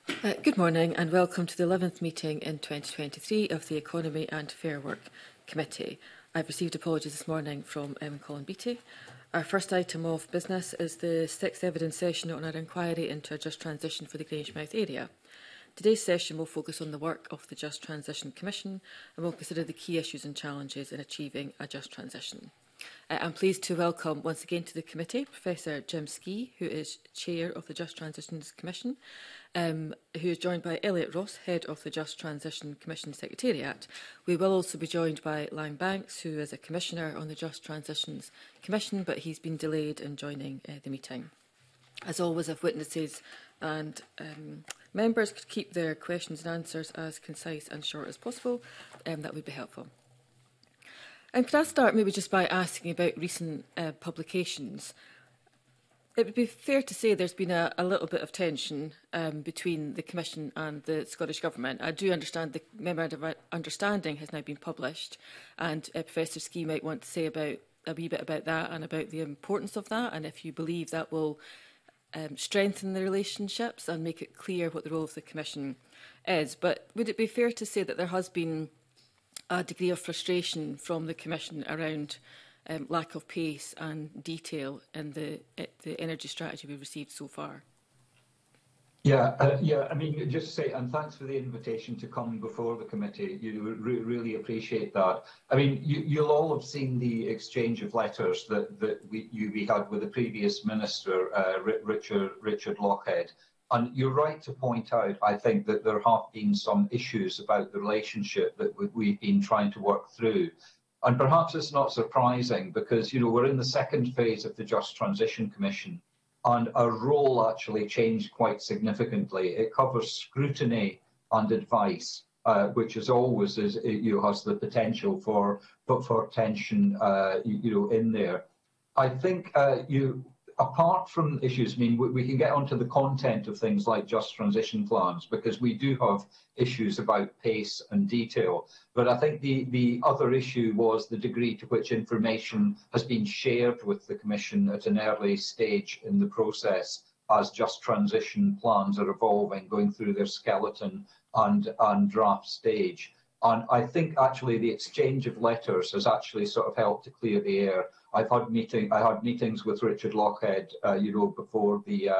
Good morning and welcome to the 11th meeting in 2023 of the Economy and Fair Work Committee. I've received apologies this morning from Colin Beattie. Our first item of business is the sixth evidence session on our inquiry into a just transition for the Grangemouth area. Today's session will focus on the work of the Just Transition Commission and will consider the key issues and challenges in achieving a just transition. I'm pleased to welcome once again to the committee Professor Jim Skee, who is Chair of the Just Transitions Commission, who is joined by Elliot Ross, Head of the Just Transition Commission Secretariat. We will also be joined by Lang Banks, who is a Commissioner on the Just Transitions Commission, but he's been delayed in joining the meeting. As always, if witnesses and members could keep their questions and answers as concise and short as possible, that would be helpful. Could I start maybe just by asking about recent publications? It would be fair to say there's been a little bit of tension between the Commission and the Scottish Government. I do understand the Memorandum of Understanding has now been published, and Professor Skee might want to say a wee bit about that and about the importance of that, and if you believe that will strengthen the relationships and make it clear what the role of the Commission is. But would it be fair to say that there has been a degree of frustration from the Commission around lack of pace and detail in the energy strategy we've received so far? Yeah, I mean, just to say, and thanks for the invitation to come before the committee. You really appreciate that. I mean, you'll all have seen the exchange of letters that we had with the previous minister, Richard Lochhead. And you're right to point out, I think, that there have been some issues about the relationship that we've been trying to work through. And perhaps it's not surprising because, we're in the second phase of the Just Transition Commission and our role actually changed quite significantly. It covers scrutiny and advice, which is always has the potential for tension, in there. I think apart from issues, I mean, we can get onto the content of things like just transition plans because we do have issues about pace and detail. But I think the other issue was the degree to which information has been shared with the Commission at an early stage in the process as just transition plans are evolving, going through their skeleton and draft stage. And I think actually the exchange of letters has actually sort of helped to clear the air. I had meetings with Richard Lochhead, before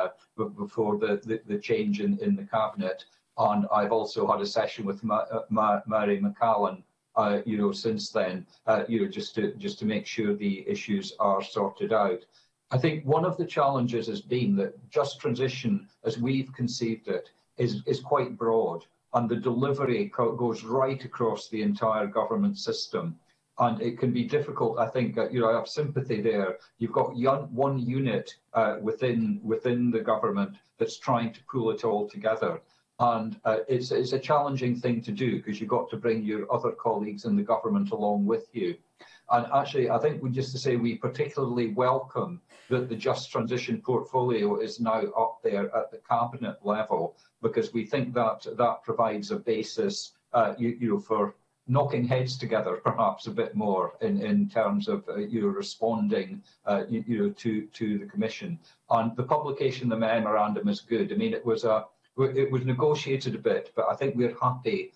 the change in the cabinet, and I've also had a session with Mary McCallan, since then, just to make sure the issues are sorted out. I think one of the challenges has been that just transition, as we've conceived it, is quite broad, and the delivery goes right across the entire government system. And it can be difficult, I think, I have sympathy there. You've got one unit within the government that's trying to pull it all together. And it's a challenging thing to do because you've got to bring your other colleagues in the government along with you. And actually, I think just to say we particularly welcome that the Just Transition portfolio is now up there at the cabinet level, because we think that provides a basis, for knocking heads together perhaps a bit more in terms of responding to the Commission. And the publication of the memorandum is good. I mean, it was negotiated a bit, but I think we're happy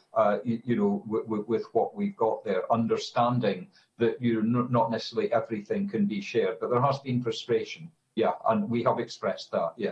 with what we've got there, understanding that not necessarily everything can be shared, but there has been frustration, yeah, and we have expressed that, yeah.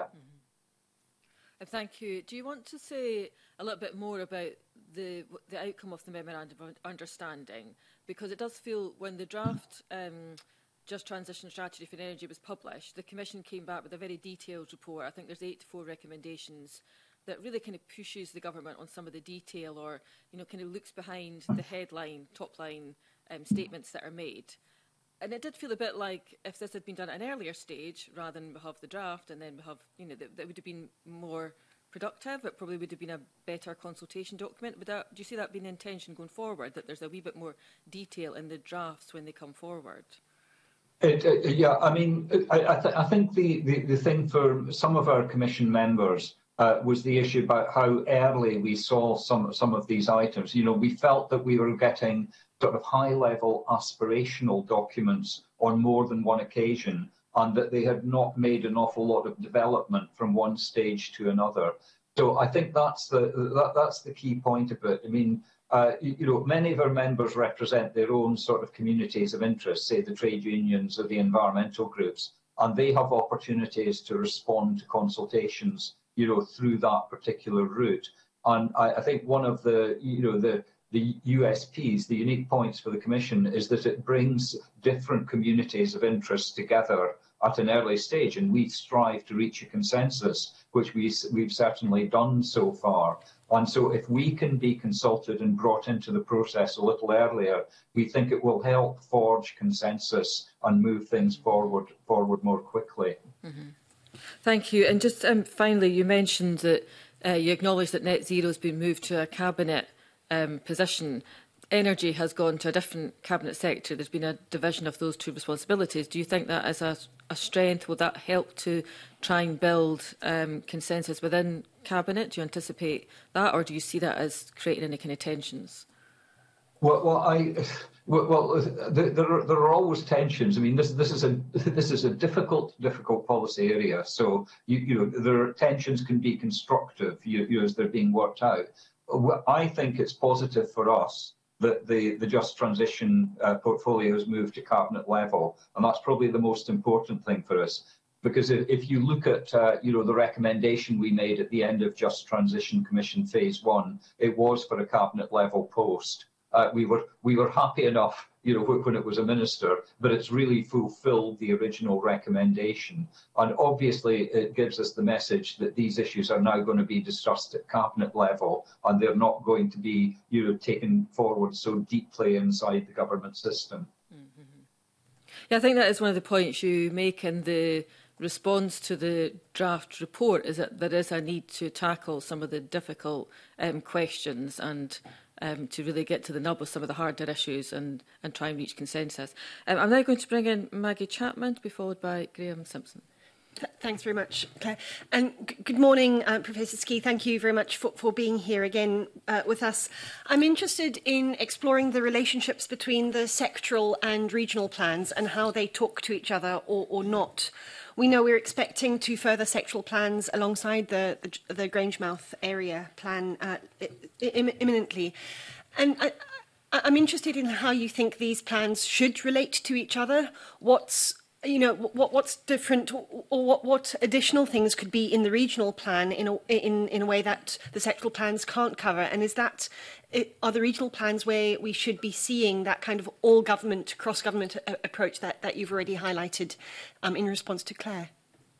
Thank you. Do you want to say a little bit more about the outcome of the Memorandum of Understanding? Because it does feel when the draft Just Transition Strategy for Energy was published, the Commission came back with a very detailed report. I think there's 84 recommendations that really kind of pushes the government on some of the detail, or kind of looks behind the headline, top line statements that are made. And it did feel a bit like if this had been done at an earlier stage, rather than we have the draft and then we have, that would have been more productive. It probably would have been a better consultation document. Do you see that being the intention going forward, that there's a wee bit more detail in the drafts when they come forward? Yeah, I mean, I think the thing for some of our Commission members was the issue about how early we saw some of these items. We felt that we were getting sort of high-level aspirational documents on more than one occasion, and that they had not made an awful lot of development from one stage to another. So I think that's the key point of it. I mean, many of our members represent their own sort of communities of interest, say the trade unions or the environmental groups, and they have opportunities to respond to consultations, through that particular route. And I think one of the USPs, the unique points for the Commission, is that it brings different communities of interest together at an early stage, and we strive to reach a consensus, which we've certainly done so far. And so if we can be consulted and brought into the process a little earlier, we think it will help forge consensus and move things forward more quickly. Mm-hmm. Thank you. And just finally, you mentioned that you acknowledge that net zero has been moved to a cabinet position. Energy has gone to a different cabinet secretary. There's been a division of those two responsibilities. Do you think that is a strength? Will that help to try and build consensus within cabinet? Do you anticipate that, or do you see that as creating any kind of tensions? There are always tensions. I mean, this is a difficult policy area. So tensions can be constructive as they're being worked out. I think it's positive for us that the Just Transition portfolio has moved to cabinet level, and that's probably the most important thing for us. Because if you look at the recommendation we made at the end of Just Transition Commission Phase 1, it was for a cabinet level post. We were happy enough, when it was a minister, but it's really fulfilled the original recommendation. And obviously, it gives us the message that these issues are now going to be discussed at cabinet level, and they're not going to be, taken forward so deeply inside the government system. Mm-hmm. Yeah, I think that is one of the points you make in the response to the draft report, is that there is a need to tackle some of the difficult questions and to really get to the nub of some of the harder issues and try and reach consensus. I'm now going to bring in Maggie Chapman to be followed by Graham Simpson. Thanks very much, Claire. And good morning, Professor Ski. Thank you very much for being here again with us. I'm interested in exploring the relationships between the sectoral and regional plans and how they talk to each other or not. We know we're expecting two further sectoral plans alongside the Grangemouth area plan imminently. And I'm interested in how you think these plans should relate to each other. What's different, or what additional things could be in the regional plan in a way that the sectoral plans can't cover? And are the regional plans where we should be seeing that kind of all-government, cross-government approach that you've already highlighted in response to Claire?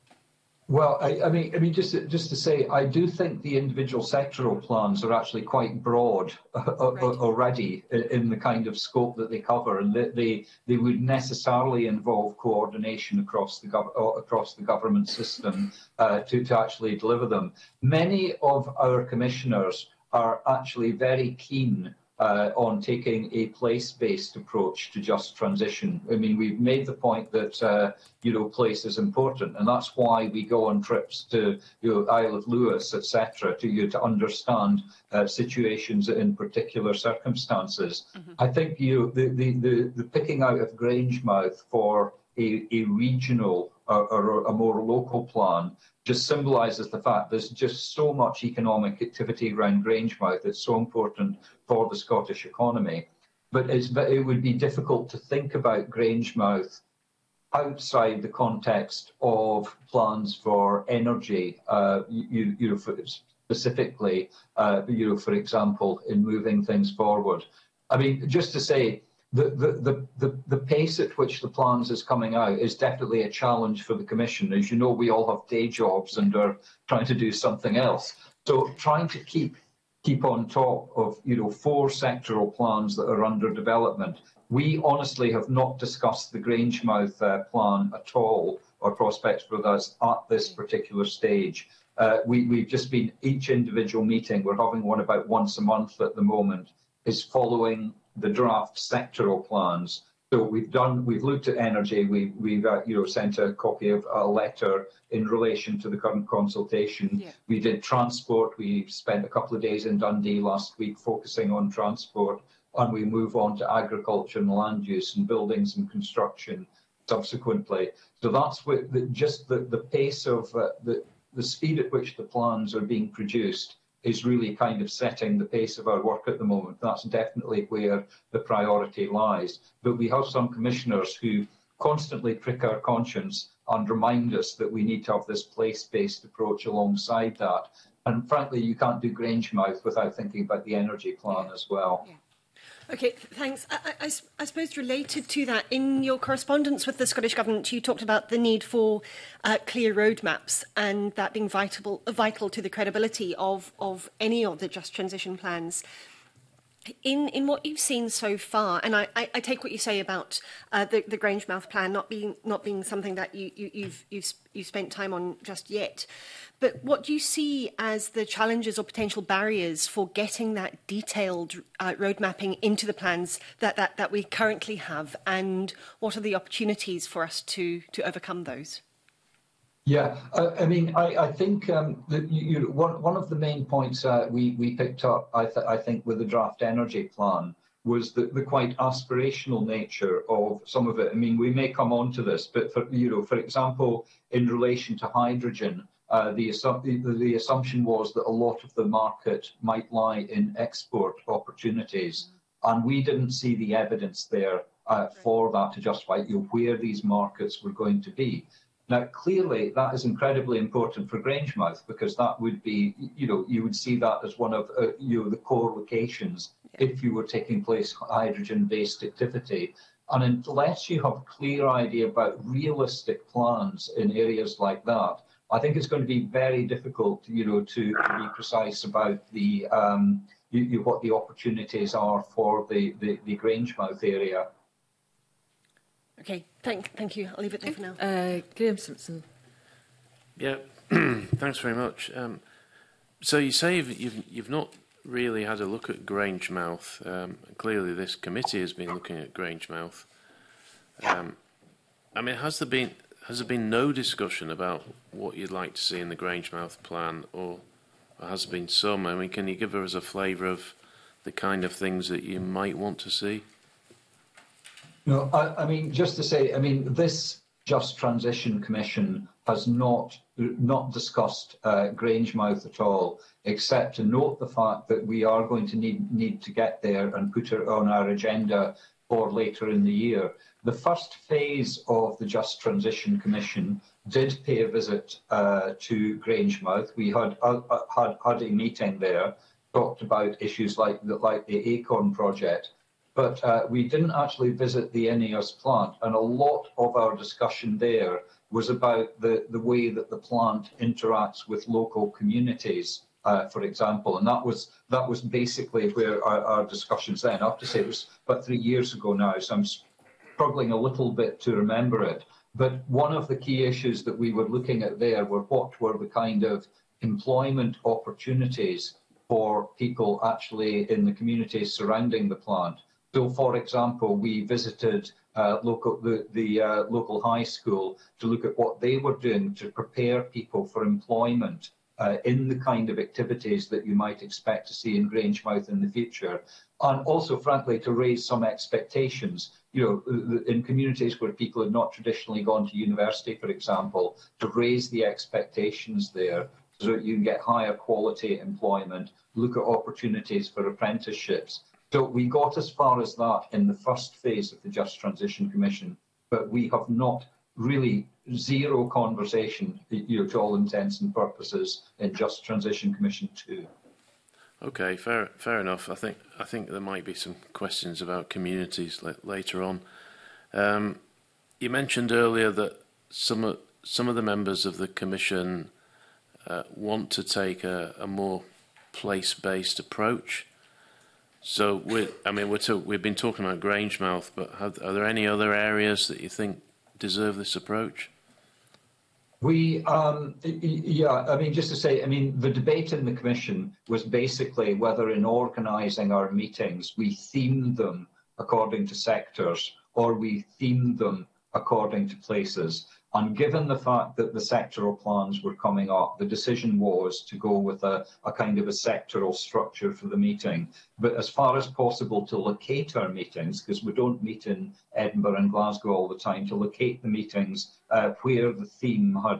Well, I mean, just to say, I do think the individual sectoral plans are actually quite broad already in the kind of scope that they cover, and they would necessarily involve coordination across the government system to actually deliver them. Many of our commissioners are actually very keen on taking a place-based approach to just transition. I mean, we've made the point that place is important, and that's why we go on trips to Isle of Lewis, etc., to understand situations in particular circumstances. Mm-hmm. I think the picking out of Grangemouth for a regional or a more local plan just symbolises the fact there's just so much economic activity around Grangemouth. It's so important for the Scottish economy. But it would be difficult to think about Grangemouth outside the context of plans for energy, specifically, for example, in moving things forward. I mean, just to say, the pace at which the plans is coming out is definitely a challenge for the Commission. As you know, we all have day jobs and are trying to do something else. So trying to keep on top of 4 sectoral plans that are under development. We honestly have not discussed the Grangemouth plan at all, or prospects for that at this particular stage. We've just been, each individual meeting, we're having one about once a month at the moment, is following the draft sectoral plans. So we've looked at energy. We've sent a copy of a letter in relation to the current consultation. Yeah. We did transport. We spent a couple of days in Dundee last week focusing on transport, and we move on to agriculture and land use and buildings and construction subsequently. So that's what the pace of the speed at which the plans are being produced is really kind of setting the pace of our work at the moment. That's definitely where the priority lies. But we have some commissioners who constantly prick our conscience and remind us that we need to have this place-based approach alongside that. And frankly, you can't do Grangemouth without thinking about the energy plan as well. Yeah. Okay, thanks. I suppose related to that, in your correspondence with the Scottish Government, you talked about the need for clear roadmaps and that being vital to the credibility of any of the Just Transition plans. In what you've seen so far, and I take what you say about the Grangemouth plan not being something that you've spent time on just yet, but what do you see as the challenges or potential barriers for getting that detailed road mapping into the plans that we currently have, and what are the opportunities for us to overcome those? Yeah, I mean, I think that one of the main points we picked up, I think, with the draft energy plan was the quite aspirational nature of some of it. I mean, we may come on to this, but for example, in relation to hydrogen, the assumption was that a lot of the market might lie in export opportunities, and we didn't see the evidence there for that to justify where these markets were going to be. Now, clearly, that is incredibly important for Grangemouth, because that would be, you would see that as one of the core locations if you were taking place hydrogen-based activity. And unless you have a clear idea about realistic plans in areas like that, I think it's going to be very difficult, to be precise about the what the opportunities are for the Grangemouth area. Okay, thank you. I'll leave it there for now. Graham Simpson. Yeah, thanks very much. So you say you've not really had a look at Grangemouth. Clearly, this committee has been looking at Grangemouth. I mean, has there been no discussion about what you'd like to see in the Grangemouth plan, or has there been some? I mean, can you give us a flavour of the kind of things that you might want to see? No, I mean, just to say, I mean, this Just Transition Commission has not discussed Grangemouth at all, except to note the fact that we are going to need to get there and put it on our agenda for later in the year. The first phase of the Just Transition Commission did pay a visit to Grangemouth. We had a meeting there, talked about issues like the Acorn project. But we didn't actually visit the INEOS plant, and a lot of our discussion there was about the way that the plant interacts with local communities, for example, and that was basically where our discussions then. I have to say it was about 3 years ago now, so I'm struggling a little bit to remember it. But one of the key issues that we were looking at there were what were the kind of employment opportunities for people actually in the communities surrounding the plant. So, for example, we visited the local high school to look at what they were doing to prepare people for employment in the kind of activities that you might expect to see in Grangemouth in the future. And also, frankly, to raise some expectations, in communities where people had not traditionally gone to university, for example, to raise the expectations there so that you can get higher quality employment, look at opportunities for apprenticeships. So we got as far as that in the first phase of the Just Transition Commission, but we have not really zero conversation, to all intents and purposes, in Just Transition Commission 2. Okay, fair enough. I think there might be some questions about communities later on. You mentioned earlier that some of the members of the Commission want to take a more place-based approach. So we've been talking about Grangemouth, but are there any other areas that you think deserve this approach? Just to say, the debate in the Commission was basically whether in organising our meetings we themed them according to sectors or we themed them according to places. And given the fact that the sectoral plans were coming up, the decision was to go with a kind of a sectoral structure for the meeting. But as far as possible to locate our meetings, because we don't meet in Edinburgh and Glasgow all the time, to locate the meetings where the theme had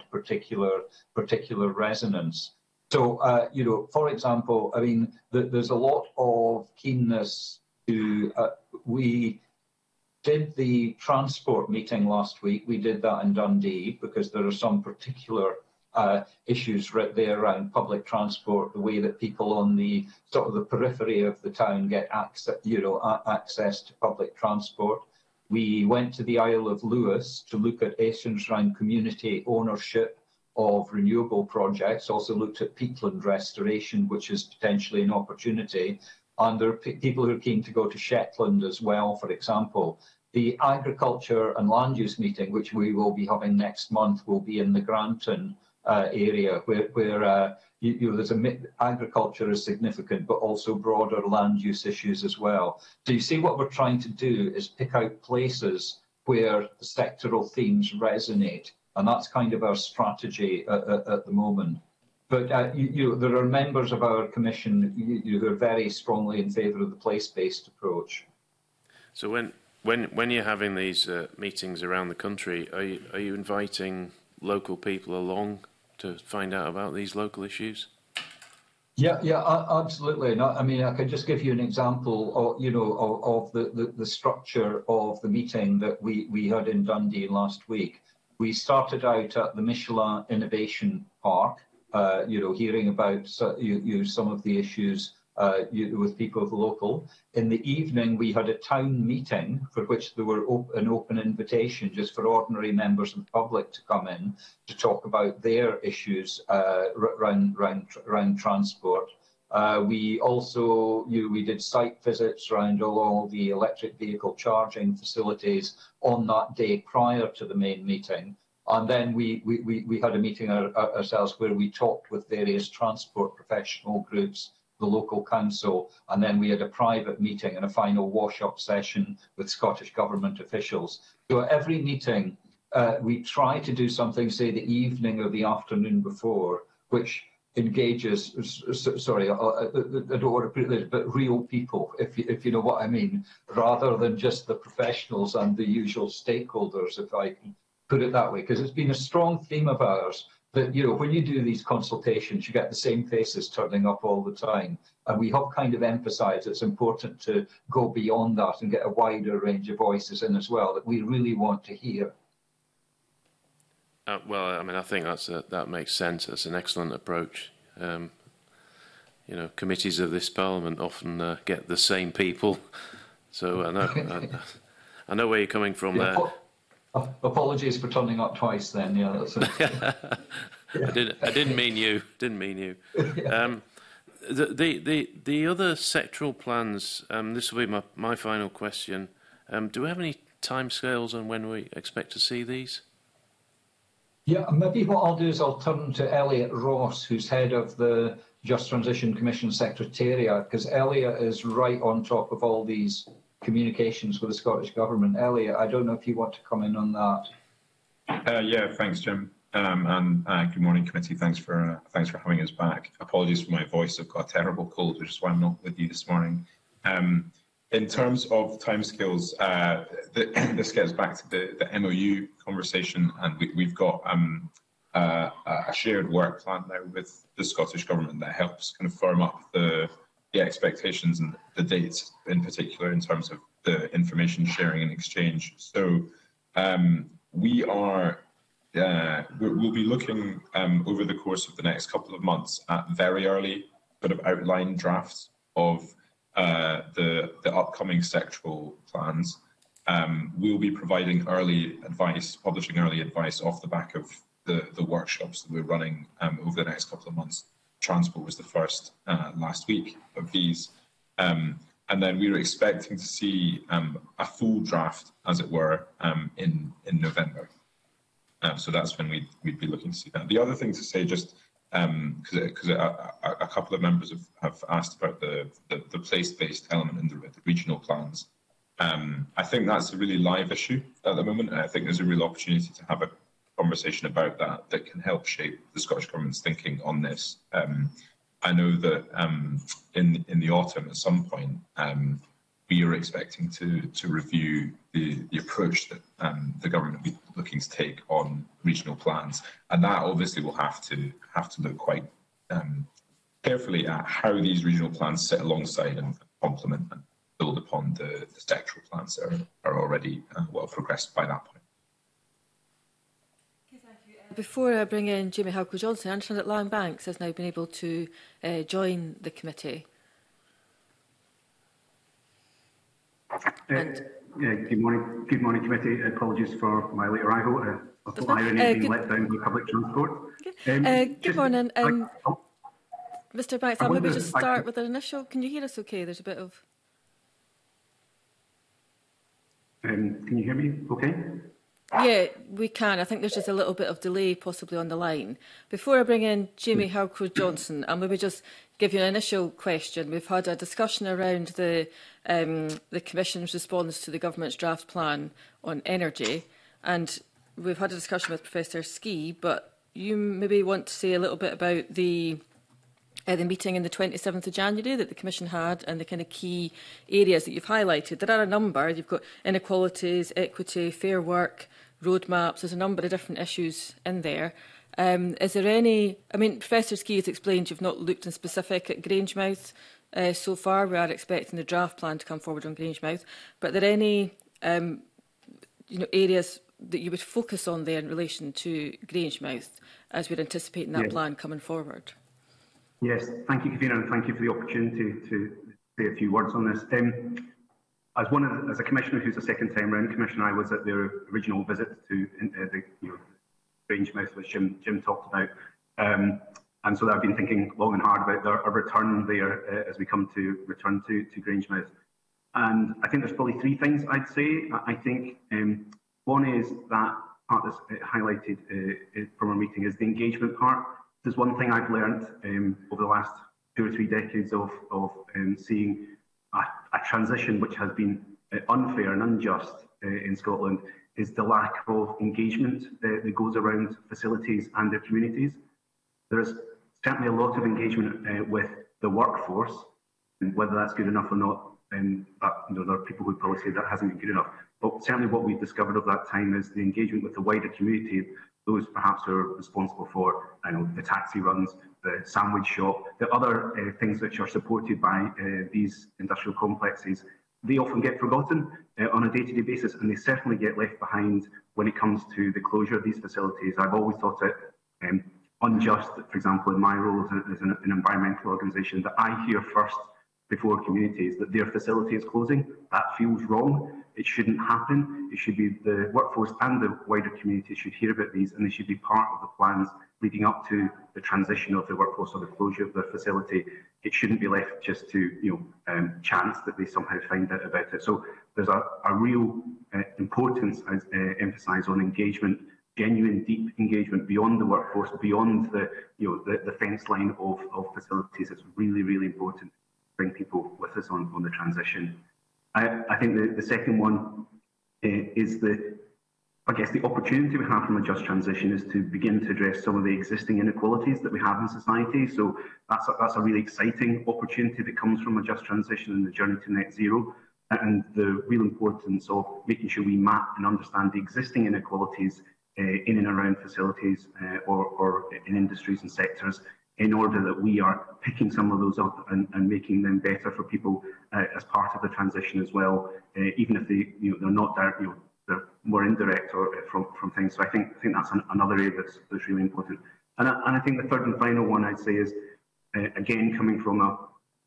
particular resonance. So, you know, for example, I mean, there's a lot of keenness to, we did the transport meeting last week. We did that in Dundee because there are some particular issues right there around public transport, the way that people on the sort of the periphery of the town get access, you know, access to public transport. We went to the Isle of Lewis to look at issues around community ownership of renewable projects, also looked at peatland restoration, which is potentially an opportunity. And there are people who are keen to go to Shetland as well, for example. The agriculture and land use meeting, which we will be having next month, will be in the Granton area, where you know, there's agriculture is significant, but also broader land use issues as well. So you see, what we're trying to do is pick out places where the sectoral themes resonate, and that's kind of our strategy at the moment. But you know, there are members of our commission who are very strongly in favour of the place-based approach. So when you're having these meetings around the country, are you inviting local people along to find out about these local issues? Yeah, absolutely. No, I mean, I can just give you an example of, you know, of the structure of the meeting that we had in Dundee last week. We started out at the Michelin Innovation Park, you know, hearing about some of the issues with people of the local. In the evening, we had a town meeting for which there were an open invitation just for ordinary members of the public to come in to talk about their issues around transport. We also, we did site visits around all the electric vehicle charging facilities on that day prior to the main meeting. And then we had a meeting ourselves where we talked with various transport professional groups, the local council, and then we had a private meeting and a final wash-up session with Scottish Government officials. So at every meeting, we try to do something, say, the evening or the afternoon before, which engages, sorry, I don't want to put it this, but real people, if you know what I mean, rather than just the professionals and the usual stakeholders, if I can put it that way, because it's been a strong theme of ours that, you know, when you do these consultations, you get the same faces turning up all the time. And we have kind of emphasised it's important to go beyond that and get a wider range of voices in as well that we really want to hear. Well, I mean, I think that makes sense. That's an excellent approach. You know, committees of this Parliament often get the same people. So I know where you're coming from there. Apologies for turning up twice then. Yeah, that's I didn't mean you. Didn't mean you. Yeah. The other sectoral plans, this will be my final question. Do we have any timescales on when we expect to see these? Yeah, maybe what I'll do is I'll turn to Elliot Ross, who's head of the Just Transition Commission Secretariat, because Elliot is right on top of all these communications with the Scottish Government. Elliot, I don't know if you want to come in on that. Yeah, thanks, Jim. And good morning, committee. Thanks for having us back. Apologies for my voice. I've got a terrible cold, which is why I'm not with you this morning. In terms of timescales, this gets back to the MOU conversation, and we've got a shared work plan now with the Scottish Government that helps kind of firm up the expectations and the dates in particular in terms of the information sharing and exchange. So we'll be looking over the course of the next couple of months at very early sort of outline drafts of the upcoming sectoral plans. We'll be providing early advice, publishing early advice off the back of the workshops that we're running over the next couple of months. Transport was the first last week of these. And then we were expecting to see a full draft, as it were, in November. So that's when we'd be looking to see that. The other thing to say, just because a couple of members have asked about the place-based element in the regional plans. I think that's a really live issue at the moment, and I think there's a real opportunity to have conversation about that can help shape the Scottish Government's thinking on this. I know that in the autumn at some point we are expecting to review the approach that the government will be looking to take on regional plans, and that obviously will have to look quite carefully at how these regional plans sit alongside and complement and build upon the sectoral plans that are already well progressed by that point. Before I bring in Jamie Halcrow-Johnson, I understand that Lang Banks has now been able to join the committee. Yeah, good morning. Good morning, committee. Apologies for my late arrival. I thought irony being let down by public transport. Good morning. Mr. Banks, I'll maybe just start with an initial. Can you hear us okay? There's a bit of... Can you hear me okay? Yeah, we can. I think there's just a little bit of delay possibly on the line. Before I bring in Jamie Halcrow-Johnson, I'll maybe just give you an initial question. We've had a discussion around the Commission's response to the Government's draft plan on energy, and we've had a discussion with Professor Ski, but you maybe want to say a little bit about the meeting in the 27th of January that the Commission had and the kind of key areas that you've highlighted. There are a number. You've got inequalities, equity, fair work, roadmaps. There's a number of different issues in there. Is there any... I mean, Professor Ski has explained you've not looked in specific at Grangemouth so far. We are expecting the draft plan to come forward on Grangemouth. But are there any areas that you would focus on there in relation to Grangemouth as we're anticipating that plan coming forward? Yes, thank you, Kavina, and thank you for the opportunity to say a few words on this. As a commissioner who's a second-time round commissioner, I was at their original visit to the Grangemouth, which Jim talked about, and so I've been thinking long and hard about a return there as we come to return to Grangemouth. And I think there's probably three things I'd say. I think one is that part that's highlighted from our meeting is the engagement part. There's one thing I've learned over the last 2 or 3 decades of seeing a transition which has been unfair and unjust in Scotland is the lack of engagement that goes around facilities and their communities. There's certainly a lot of engagement with the workforce, and whether that's good enough or not, there are people who probably say that hasn't been good enough. But certainly what we've discovered of that time is the engagement with the wider community, those perhaps who are responsible for the taxi runs, the sandwich shop, the other things which are supported by these industrial complexes. They often get forgotten on a day-to-day basis, and they certainly get left behind when it comes to the closure of these facilities. I've always thought it unjust, for example, in my role as an environmental organisation, that I hear first before communities that their facility is closing. That feels wrong. It shouldn't happen. It should be the workforce and the wider community should hear about these, and they should be part of the plans leading up to the transition of the workforce or the closure of their facility. It shouldn't be left just to chance that they somehow find out about it. So there's a real importance, as emphasised, on engagement, genuine, deep engagement beyond the workforce, beyond the fence line of facilities. It's really, really important to bring people with us on the transition. I think the second one is the opportunity we have from a just transition is to begin to address some of the existing inequalities that we have in society. So that's a really exciting opportunity that comes from a just transition and the journey to net zero, and the real importance of making sure we map and understand the existing inequalities in and around facilities or in industries and sectors, in order that we are picking some of those up and making them better for people as part of the transition as well, even if they're not direct, they're more indirect or from things. So I think that's another area that's really important. And I think the third and final one I'd say is again coming from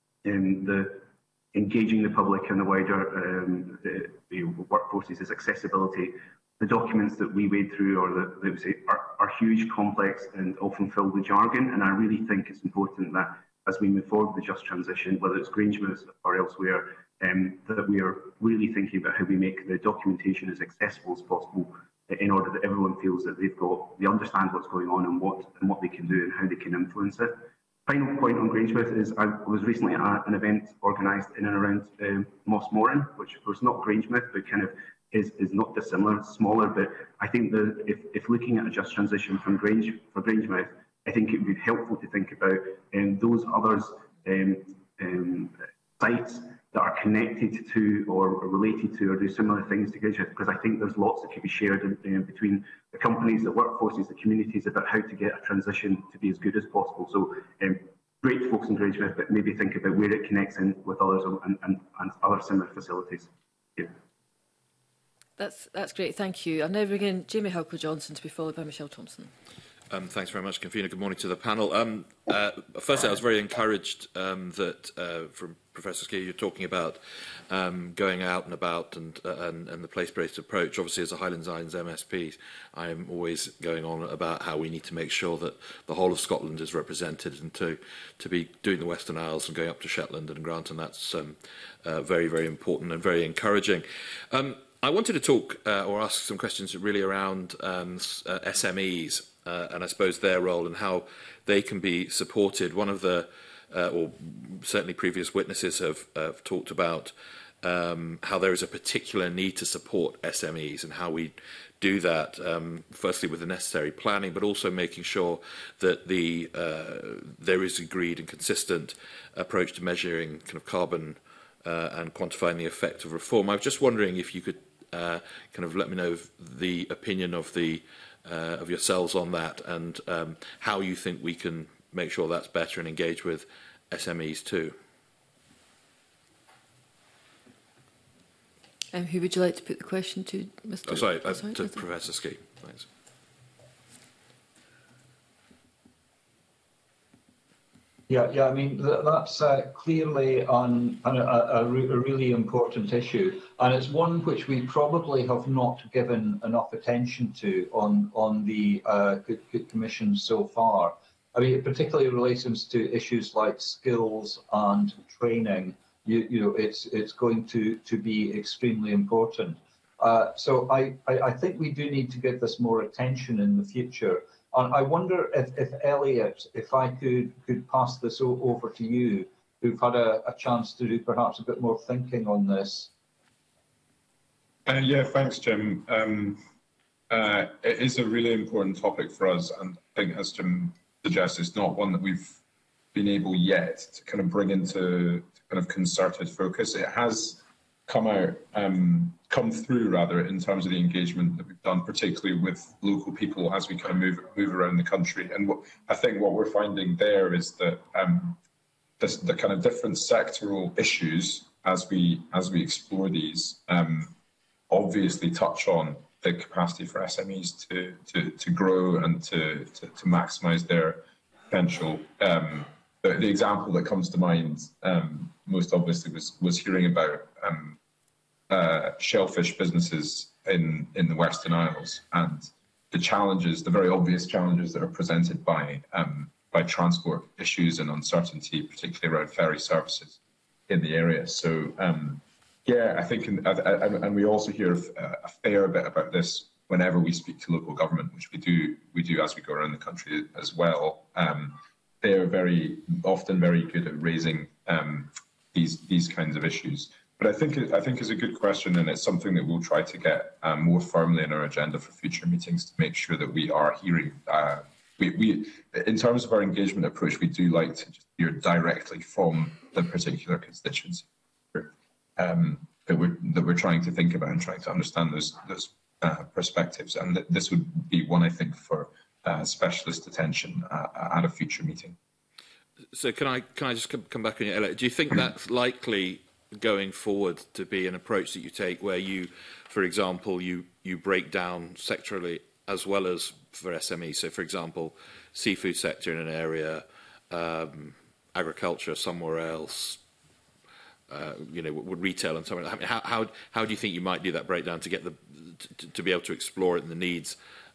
the engaging the public and the wider the workforces is accessibility. The documents that we wade through or that we say are huge, complex, and often filled with jargon. And I really think it's important that as we move forward with the just transition, whether it's Grangemouth or elsewhere, that we are really thinking about how we make the documentation as accessible as possible in order that everyone feels that they understand what's going on and what they can do and how they can influence it. Final point on Grangemouth is I was recently at an event organised in and around Mossmoran, which was not Grangemouth, but kind of is not dissimilar. It's smaller, but I think that if looking at a just transition from Grangemouth, I think it would be helpful to think about those others sites that are connected to or related to or do similar things to Grangemouth, because I think there's lots that could be shared between the companies, the workforces, the communities about how to get a transition to be as good as possible. So great to focus on Grangemouth, but maybe think about where it connects in with others and other similar facilities. Yeah. That's great, thank you. I'll now bring in Jamie Halker-Johnson to be followed by Michelle Thompson. Thanks very much, Convener. Good morning to the panel. Firstly, I was very encouraged that from Professor Ski, you're talking about going out and about and the place-based approach. Obviously, as a Highlands Islands MSP, I'm always going on about how we need to make sure that the whole of Scotland is represented, and to be doing the Western Isles and going up to Shetland and Granton. That's very, very important and very encouraging. I wanted to talk or ask some questions really around SMEs and I suppose their role and how they can be supported. One of the, or certainly previous witnesses have talked about how there is a particular need to support SMEs and how we do that, firstly with the necessary planning, but also making sure that there is agreed and consistent approach to measuring kind of carbon and quantifying the effect of reform. I was just wondering if you could kind of let me know the opinion of yourselves on that, and how you think we can make sure that's better and engage with SMEs too. Who would you like to put the question to, Mr. To Professor Ski. Thanks. Yeah. I mean, that's clearly on a really important issue, and it's one which we probably have not given enough attention to on the Commission so far. I mean, particularly relating to issues like skills and training. You know, it's going to be extremely important. So I think we do need to give this more attention in the future. And I wonder if Elliot, if I could pass this over to you, who've had a chance to do perhaps a bit more thinking on this. Yeah, thanks, Jim. It is a really important topic for us, and I think, as Jim suggests, it's not one that we've been able yet to kind of bring into kind of concerted focus. It has come through rather in terms of the engagement that we've done, particularly with local people as we kind of move around the country. And I think what we're finding there is that the kind of different sectoral issues as we explore these obviously touch on the capacity for SMEs to grow and to maximise their potential. The example that comes to mind most obviously was hearing about shellfish businesses in the Western Isles and the challenges, the very obvious challenges that are presented by transport issues and uncertainty, particularly around ferry services in the area. So yeah, I think, and we also hear a fair bit about this whenever we speak to local government, which we do as we go around the country as well. They're very often very good at raising these kinds of issues. But I think it's a good question, and it's something that we'll try to get more firmly in our agenda for future meetings to make sure that we are hearing. We in terms of our engagement approach, we do like to just hear directly from the particular constituency that we're trying to think about and trying to understand those perspectives. And this would be one, I think, for specialist attention at a future meeting. So can I just come back on you, Elliot? Do you think that's likely going forward to be an approach that you take where you, for example, you break down sectorally as well as for SMEs? So, for example, seafood sector in an area, agriculture somewhere else, retail and somewhere. I mean, how do you think you might do that breakdown to get to be able to explore it and the needs,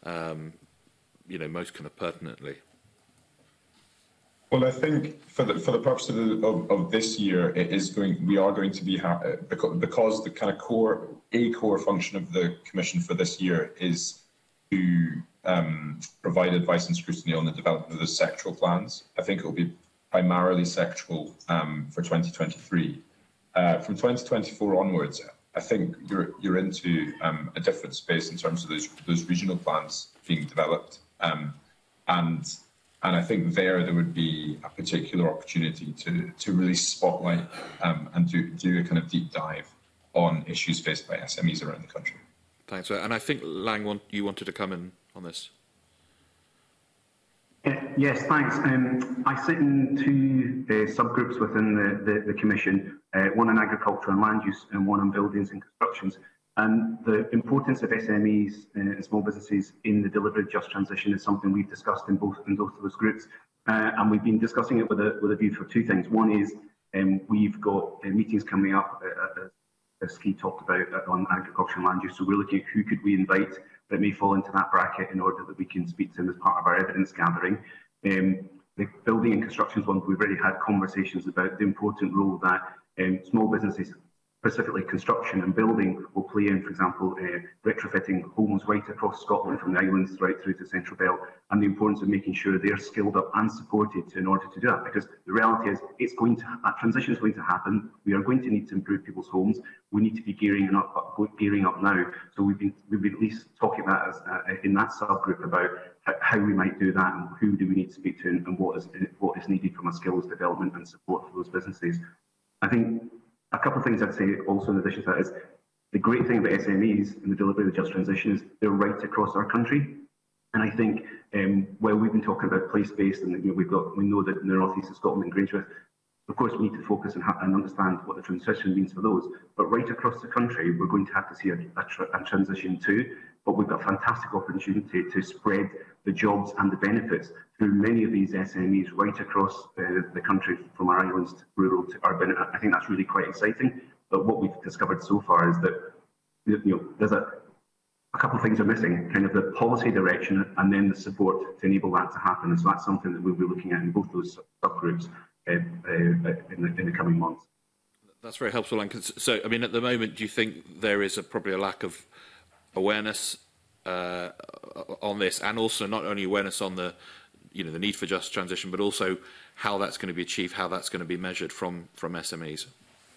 most kind of pertinently? Well, I think for the purpose of this year, we are going to be because the kind of core function of the Commission for this year is to provide advice and scrutiny on the development of the sectoral plans. I think it will be primarily sectoral for 2023. From 2024 onwards, I think you're into a different space in terms of those regional plans being developed, and I think there would be a particular opportunity to really spotlight and do a kind of deep dive on issues faced by SMEs around the country. Thanks. And I think Lang, you wanted to come in on this. Yes, thanks. I sit in two subgroups within the Commission, one on agriculture and land use and one on buildings and constructions. And the importance of SMEs and small businesses in the delivery of just transition is something we've discussed in both of those groups. And we've been discussing it with a view for two things. One is we've got meetings coming up, as Keith talked about, on agriculture and land use. So we're looking at who could we invite that may fall into that bracket in order that we can speak to them as part of our evidence gathering. The building and constructions ones, we've already had conversations about the important role that small businesses, specifically construction and building, will play in, for example, retrofitting homes right across Scotland from the islands right through to Central Belt, and the importance of making sure they're skilled up and supported in order to do that. Because the reality is, that transition is going to happen. We are going to need to improve people's homes. We need to be gearing up now. So we've been at least talking about in that subgroup about how we might do that and who do we need to speak to and what is needed from a skills development and support for those businesses. I think a couple of things I'd say also in addition to that is the great thing about SMEs in the delivery of the just transition is they're right across our country. And I think while we've been talking about place-based and we know that in the North East of Scotland and Grangemouth, of course we need to focus and understand what the transition means for those. But right across the country, we're going to have to see a transition too. But we've got a fantastic opportunity to spread the jobs and the benefits through many of these SMEs right across the country, from our islands to rural to urban. I think that's really quite exciting. But what we've discovered so far is that there's a couple of things are missing, kind of the policy direction and then the support to enable that to happen. And so that's something that we'll be looking at in both those subgroups in the coming months. That's very helpful. So, I mean, at the moment, do you think there is probably a lack of awareness on this, and also not only awareness on the need for just transition, but also how that's going to be achieved, how that's going to be measured from SMEs?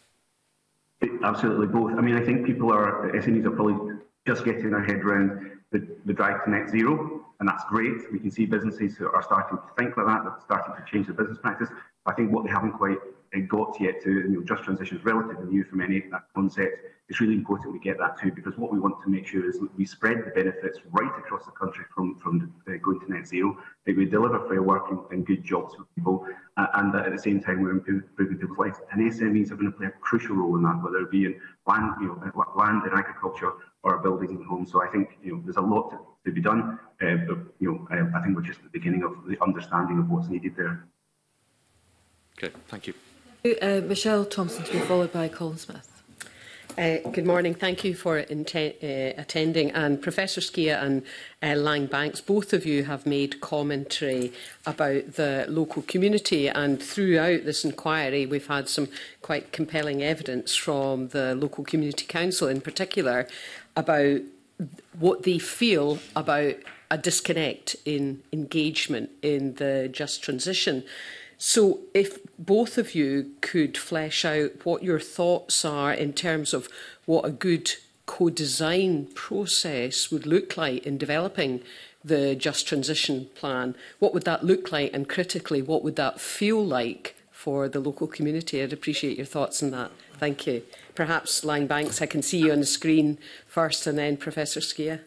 Absolutely both. I mean, I think SMEs are probably just getting their head around the drive to net zero, and that's great. We can see businesses who are starting to think like that, they're starting to change their business practice. I think what they haven't quite got yet to, just transition is relatively new for many, that concept. It's really important we get that too, because what we want to make sure is that we spread the benefits right across the country from going to net zero, that we deliver fair work and good jobs for people, and that at the same time we're improving people's lives. And SMEs are going to play a crucial role in that, whether it be in land and agriculture or buildings and homes. So I think there's a lot to be done, but I think we're just at the beginning of the understanding of what's needed there. Okay, thank you. Michelle Thompson to be followed by Colin Smith. Good morning. Thank you for attending. And Professor Skia and Lang Banks, both of you have made commentary about the local community, and throughout this inquiry we've had some quite compelling evidence from the local community council in particular about what they feel about a disconnect in engagement in the just transition. So if both of you could flesh out what your thoughts are in terms of what a good co-design process would look like in developing the Just Transition Plan, what would that look like, and critically, what would that feel like for the local community? I'd appreciate your thoughts on that. Thank you. Perhaps Lang Banks, I can see you on the screen first, and then Professor Skia.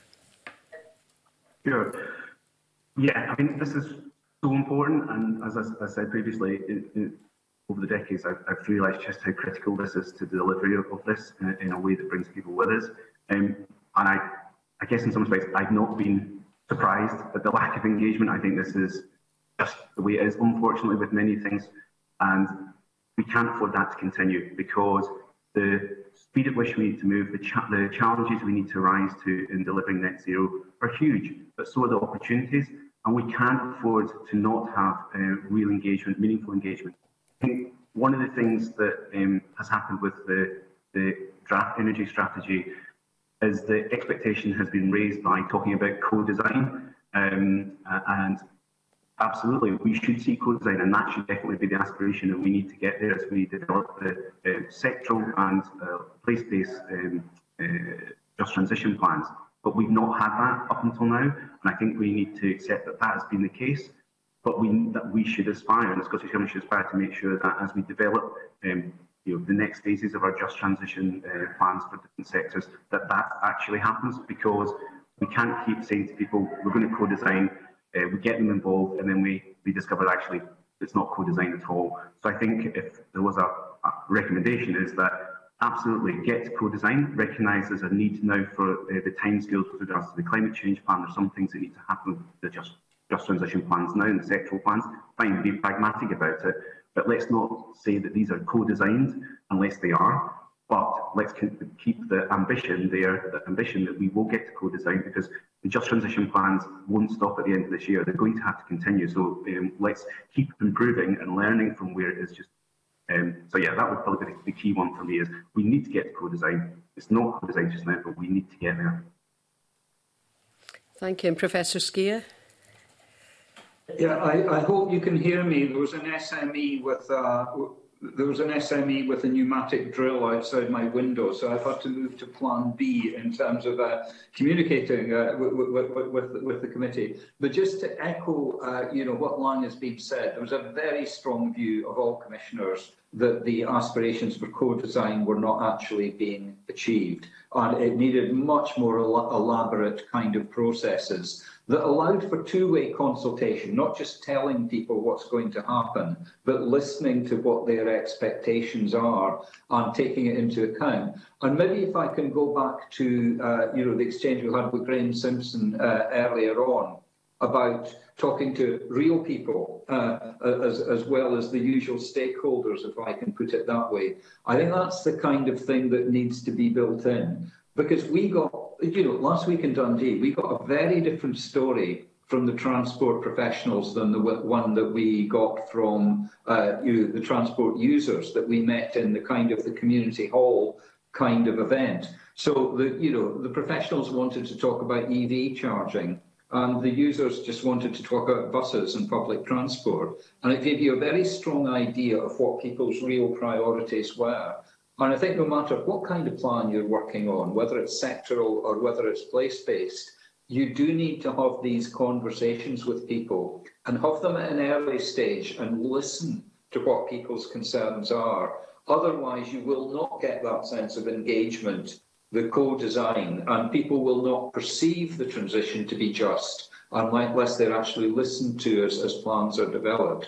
Sure. Yeah, I mean, this is so important, and as I said previously, over the decades I've realised just how critical this is to the delivery of this in a way that brings people with us. And I guess in some respects I've not been surprised at the lack of engagement. I think this is just the way it is, unfortunately, with many things, and we can't afford that to continue, because the speed at which we need to move, the challenges we need to rise to in delivering net zero are huge, but so are the opportunities. And we can't afford to not have real engagement, meaningful engagement. I think one of the things that has happened with the draft energy strategy is the expectation has been raised by talking about co-design, and absolutely, we should see co-design, and that should definitely be the aspiration, and we need to get there as we develop the sectoral and place-based just transition plans. But we've not had that up until now, and I think we need to accept that that has been the case. But we should aspire, and the Scottish Government should aspire to make sure that as we develop the next phases of our just transition plans for different sectors, that actually happens, because we can't keep saying to people, we're going to co-design, we get them involved, and then we discover actually it's not co-design at all. So I think if there was a recommendation, is that absolutely get to co-design, recognise there's a need now for the timescales with regards to the climate change plan. There's some things that need to happen with the just transition plans now and the sectoral plans. Fine, be pragmatic about it, but let's not say that these are co-designed unless they are. But let's keep the ambition there, the ambition that we will get to co-design, because the just transition plans won't stop at the end of this year. They're going to have to continue. So let's keep improving and learning from where it is just. So yeah, that would probably be the key one for me, is we need to get to co-design. It's not co-design just now, but we need to get there. Thank you. And Professor Skia? Yeah, I hope you can hear me. There was an SME with a pneumatic drill outside my window, so I've had to move to Plan B in terms of communicating with the committee. But just to echo, what Lang has been said, there was a very strong view of all commissioners that the aspirations for co-design were not actually being achieved, and it needed much more elaborate kind of processes that allowed for two-way consultation, not just telling people what's going to happen, but listening to what their expectations are and taking it into account. And maybe if I can go back to the exchange we had with Graham Simpson earlier on about talking to real people as well as the usual stakeholders, if I can put it that way. I think that's the kind of thing that needs to be built in, because we got, last week in Dundee, we got a very different story from the transport professionals than the one that we got from the transport users that we met in the kind of the community hall kind of event. So the professionals wanted to talk about EV charging, and the users just wanted to talk about buses and public transport. And it gave you a very strong idea of what people's real priorities were. And I think no matter what kind of plan you're working on, whether it's sectoral or whether it's place-based, you do need to have these conversations with people and have them at an early stage and listen to what people's concerns are. Otherwise, you will not get that sense of engagement, the co-design, and people will not perceive the transition to be just unless they're actually listened to as plans are developed.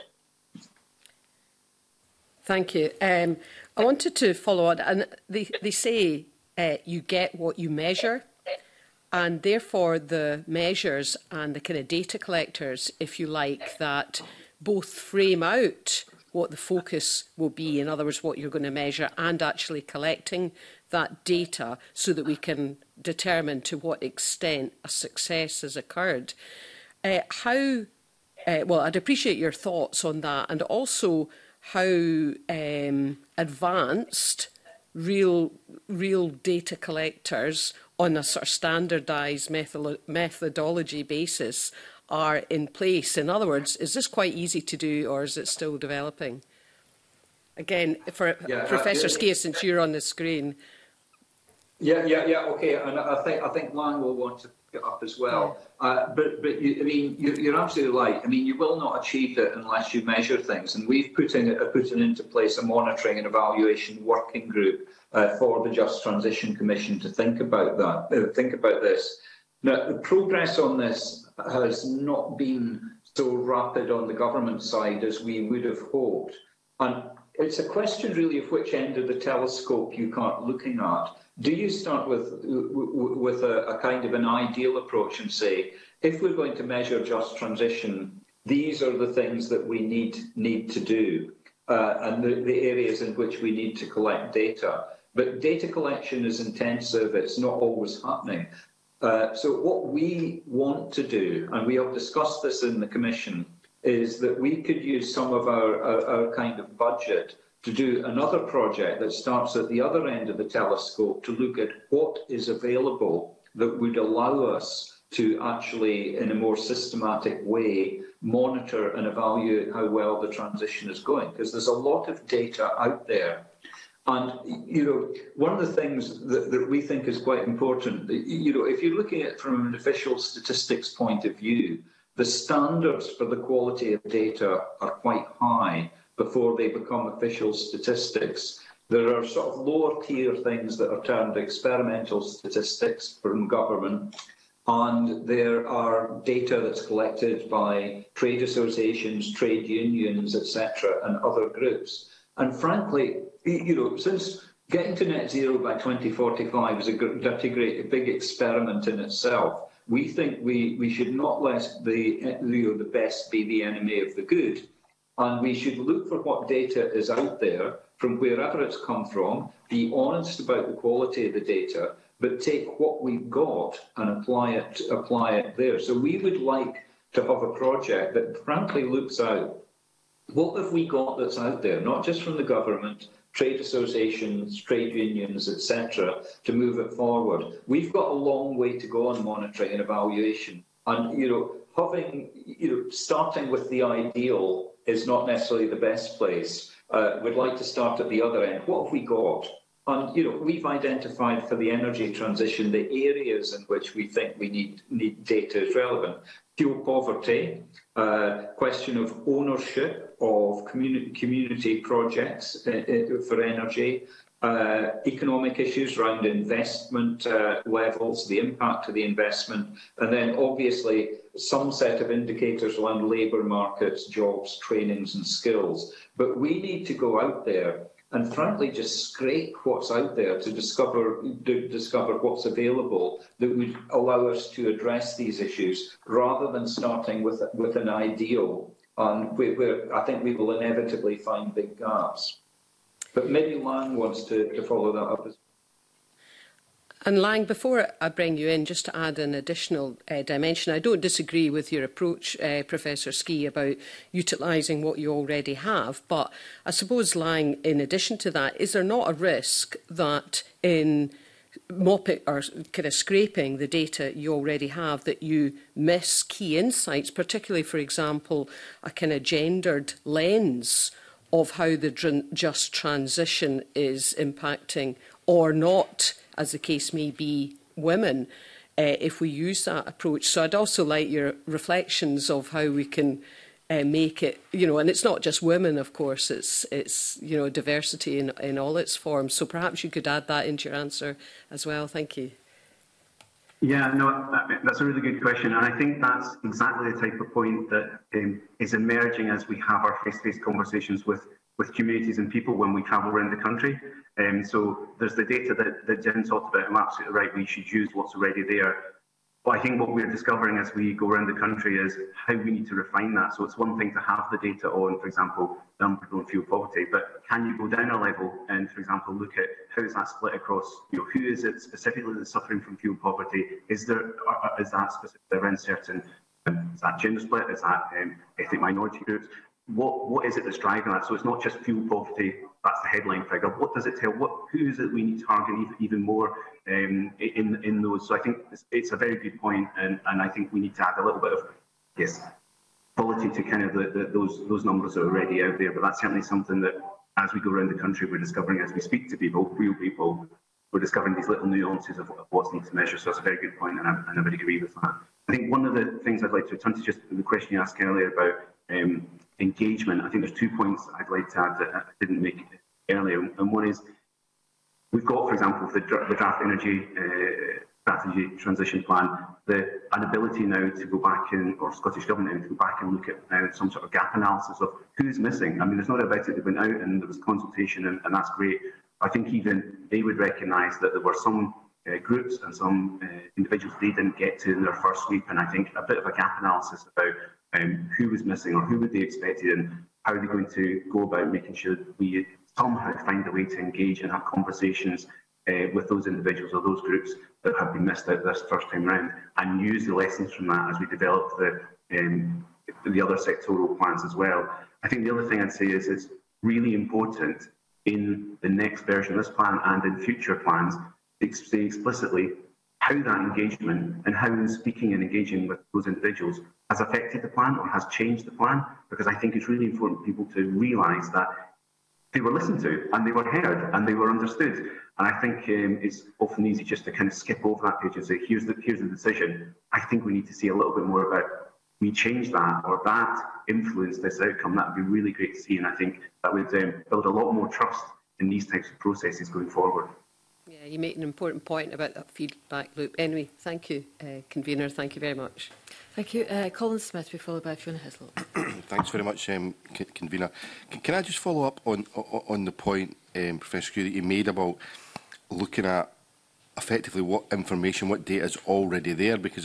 Thank you. I wanted to follow on, and they say you get what you measure, and therefore the measures and the kind of data collectors, if you like, that both frame out what the focus will be, in other words, what you're going to measure, and actually collecting that data so that we can determine to what extent a success has occurred. Well, I'd appreciate your thoughts on that, and also how advanced real data collectors on a sort of standardised methodology basis are in place. In other words, is this quite easy to do, or is it still developing? Again, for Professor Skia, since you're on the screen. Yeah, okay, and I think Lang will want to pick it up as well. But you're absolutely right. I mean, you will not achieve it unless you measure things, and we've put into place a monitoring and evaluation working group for the Just Transition Commission to think about that. Think about this. Now, the progress on this has not been so rapid on the government side as we would have hoped, and it's a question really of which end of the telescope you are looking at. Do you start with a kind of an ideal approach and say, if we're going to measure just transition, these are the things that we need to do, and the areas in which we need to collect data. But data collection is intensive, it's not always happening. So what we want to do, and we have discussed this in the Commission, is that we could use some of our kind of budget to do another project that starts at the other end of the telescope to look at what is available that would allow us to actually, in a more systematic way, monitor and evaluate how well the transition is going, because there's a lot of data out there. And, one of the things that we think is quite important, if you're looking at it from an official statistics point of view, the standards for the quality of data are quite high before they become official statistics. There are sort of lower tier things that are termed experimental statistics from government, and there are data that's collected by trade associations, trade unions, etc., and other groups. And frankly, since getting to net zero by 2045 is a big experiment in itself, we think we should not let the best be the enemy of the good, and we should look for what data is out there from wherever it's come from, be honest about the quality of the data, but take what we've got and apply it there. So we would like to have a project that frankly looks out, what have we got that's out there, not just from the government, trade associations, trade unions, etc., to move it forward. We've got a long way to go on monitoring and evaluation. And, starting with the ideal is not necessarily the best place. We'd like to start at the other end. What have we got? And, we've identified for the energy transition the areas in which we think we need data is relevant. Fuel poverty, question of ownership of community projects for energy, economic issues around investment levels, the impact of the investment, and then obviously some set of indicators around labour markets, jobs, trainings and skills. But we need to go out there and frankly just scrape what's out there to discover what's available that would allow us to address these issues, rather than starting with an ideal, and where I think we will inevitably find big gaps. But maybe Lang wants to follow that up as well. And Lang, before I bring you in, just to add an additional dimension, I don't disagree with your approach, Professor Ski, about utilising what you already have. But I suppose, Lang, in addition to that, is there not a risk that in mopping or kind of scraping the data you already have, that you miss key insights, particularly, for example, a kind of gendered lens of how the just transition is impacting or not, as the case may be, women, if we use that approach. So I'd also like your reflections of how we can make it, and it's not just women, of course, it's diversity in all its forms. So perhaps you could add that into your answer as well. Thank you. Yeah, no, that's a really good question. And I think that's exactly the type of point that is emerging as we have our face-to-face conversations with communities and people when we travel around the country. So there's the data that Jen talked about. I'm absolutely right, we should use what's already there. But I think what we're discovering as we go around the country is how we need to refine that. So it's one thing to have the data on, for example, people in fuel poverty, but can you go down a level and, for example, look at how is that split across, who is it specifically that's suffering from fuel poverty? Is that specific around certain, is that gender split? Is that ethnic minority groups? What is it that's driving that? So it's not just fuel poverty, that's the headline figure. What does it tell? Who is it we need to target even more in those? So I think it's a very good point, and I think we need to add a little bit of, quality to kind of those numbers that are already out there. But that's certainly something that, as we go around the country, we're discovering as we speak to people, real people, we're discovering these little nuances of what's needed to measure. So it's a very good point, and I would agree with that. I think one of the things I'd like to return to, just the question you asked earlier about engagement. I think there's 2 points I'd like to add that I didn't make earlier, and one is we've got, for example, the draft energy strategy transition plan, an ability now to go back in, or Scottish Government to go back and look at some sort of gap analysis of who's missing. I mean, there's no doubt about it, they went out and there was consultation, and that's great. I think even they would recognise that there were some groups and some individuals they didn't get to in their first sweep, and I think a bit of a gap analysis about who was missing or who would they expect, and how are they going to go about making sure that we somehow find a way to engage and have conversations with those individuals or those groups that have been missed out this first time round, and use the lessons from that as we develop the other sectoral plans as well. I think the other thing I'd say is it's really important in the next version of this plan and in future plans to say explicitly how that engagement and how speaking and engaging with those individuals has affected the plan or has changed the plan, because I think it's really important for people to realise that they were listened to and they were heard and they were understood. And I think it's often easy just to kind of skip over that page and say, here's the decision. I think we need to see a little bit more about, we change that or that influence this outcome. That would be really great to see, and I think that would build a lot more trust in these types of processes going forward. Yeah, you make an important point about that feedback loop. Anyway, thank you, Convener. Thank you very much. Thank you. Colin Smith will be followed by Fiona Hislop. Thanks very much, Convener. Can I just follow up on the point, Professor Skew, that you made about looking at effectively what information, what data is already there? Because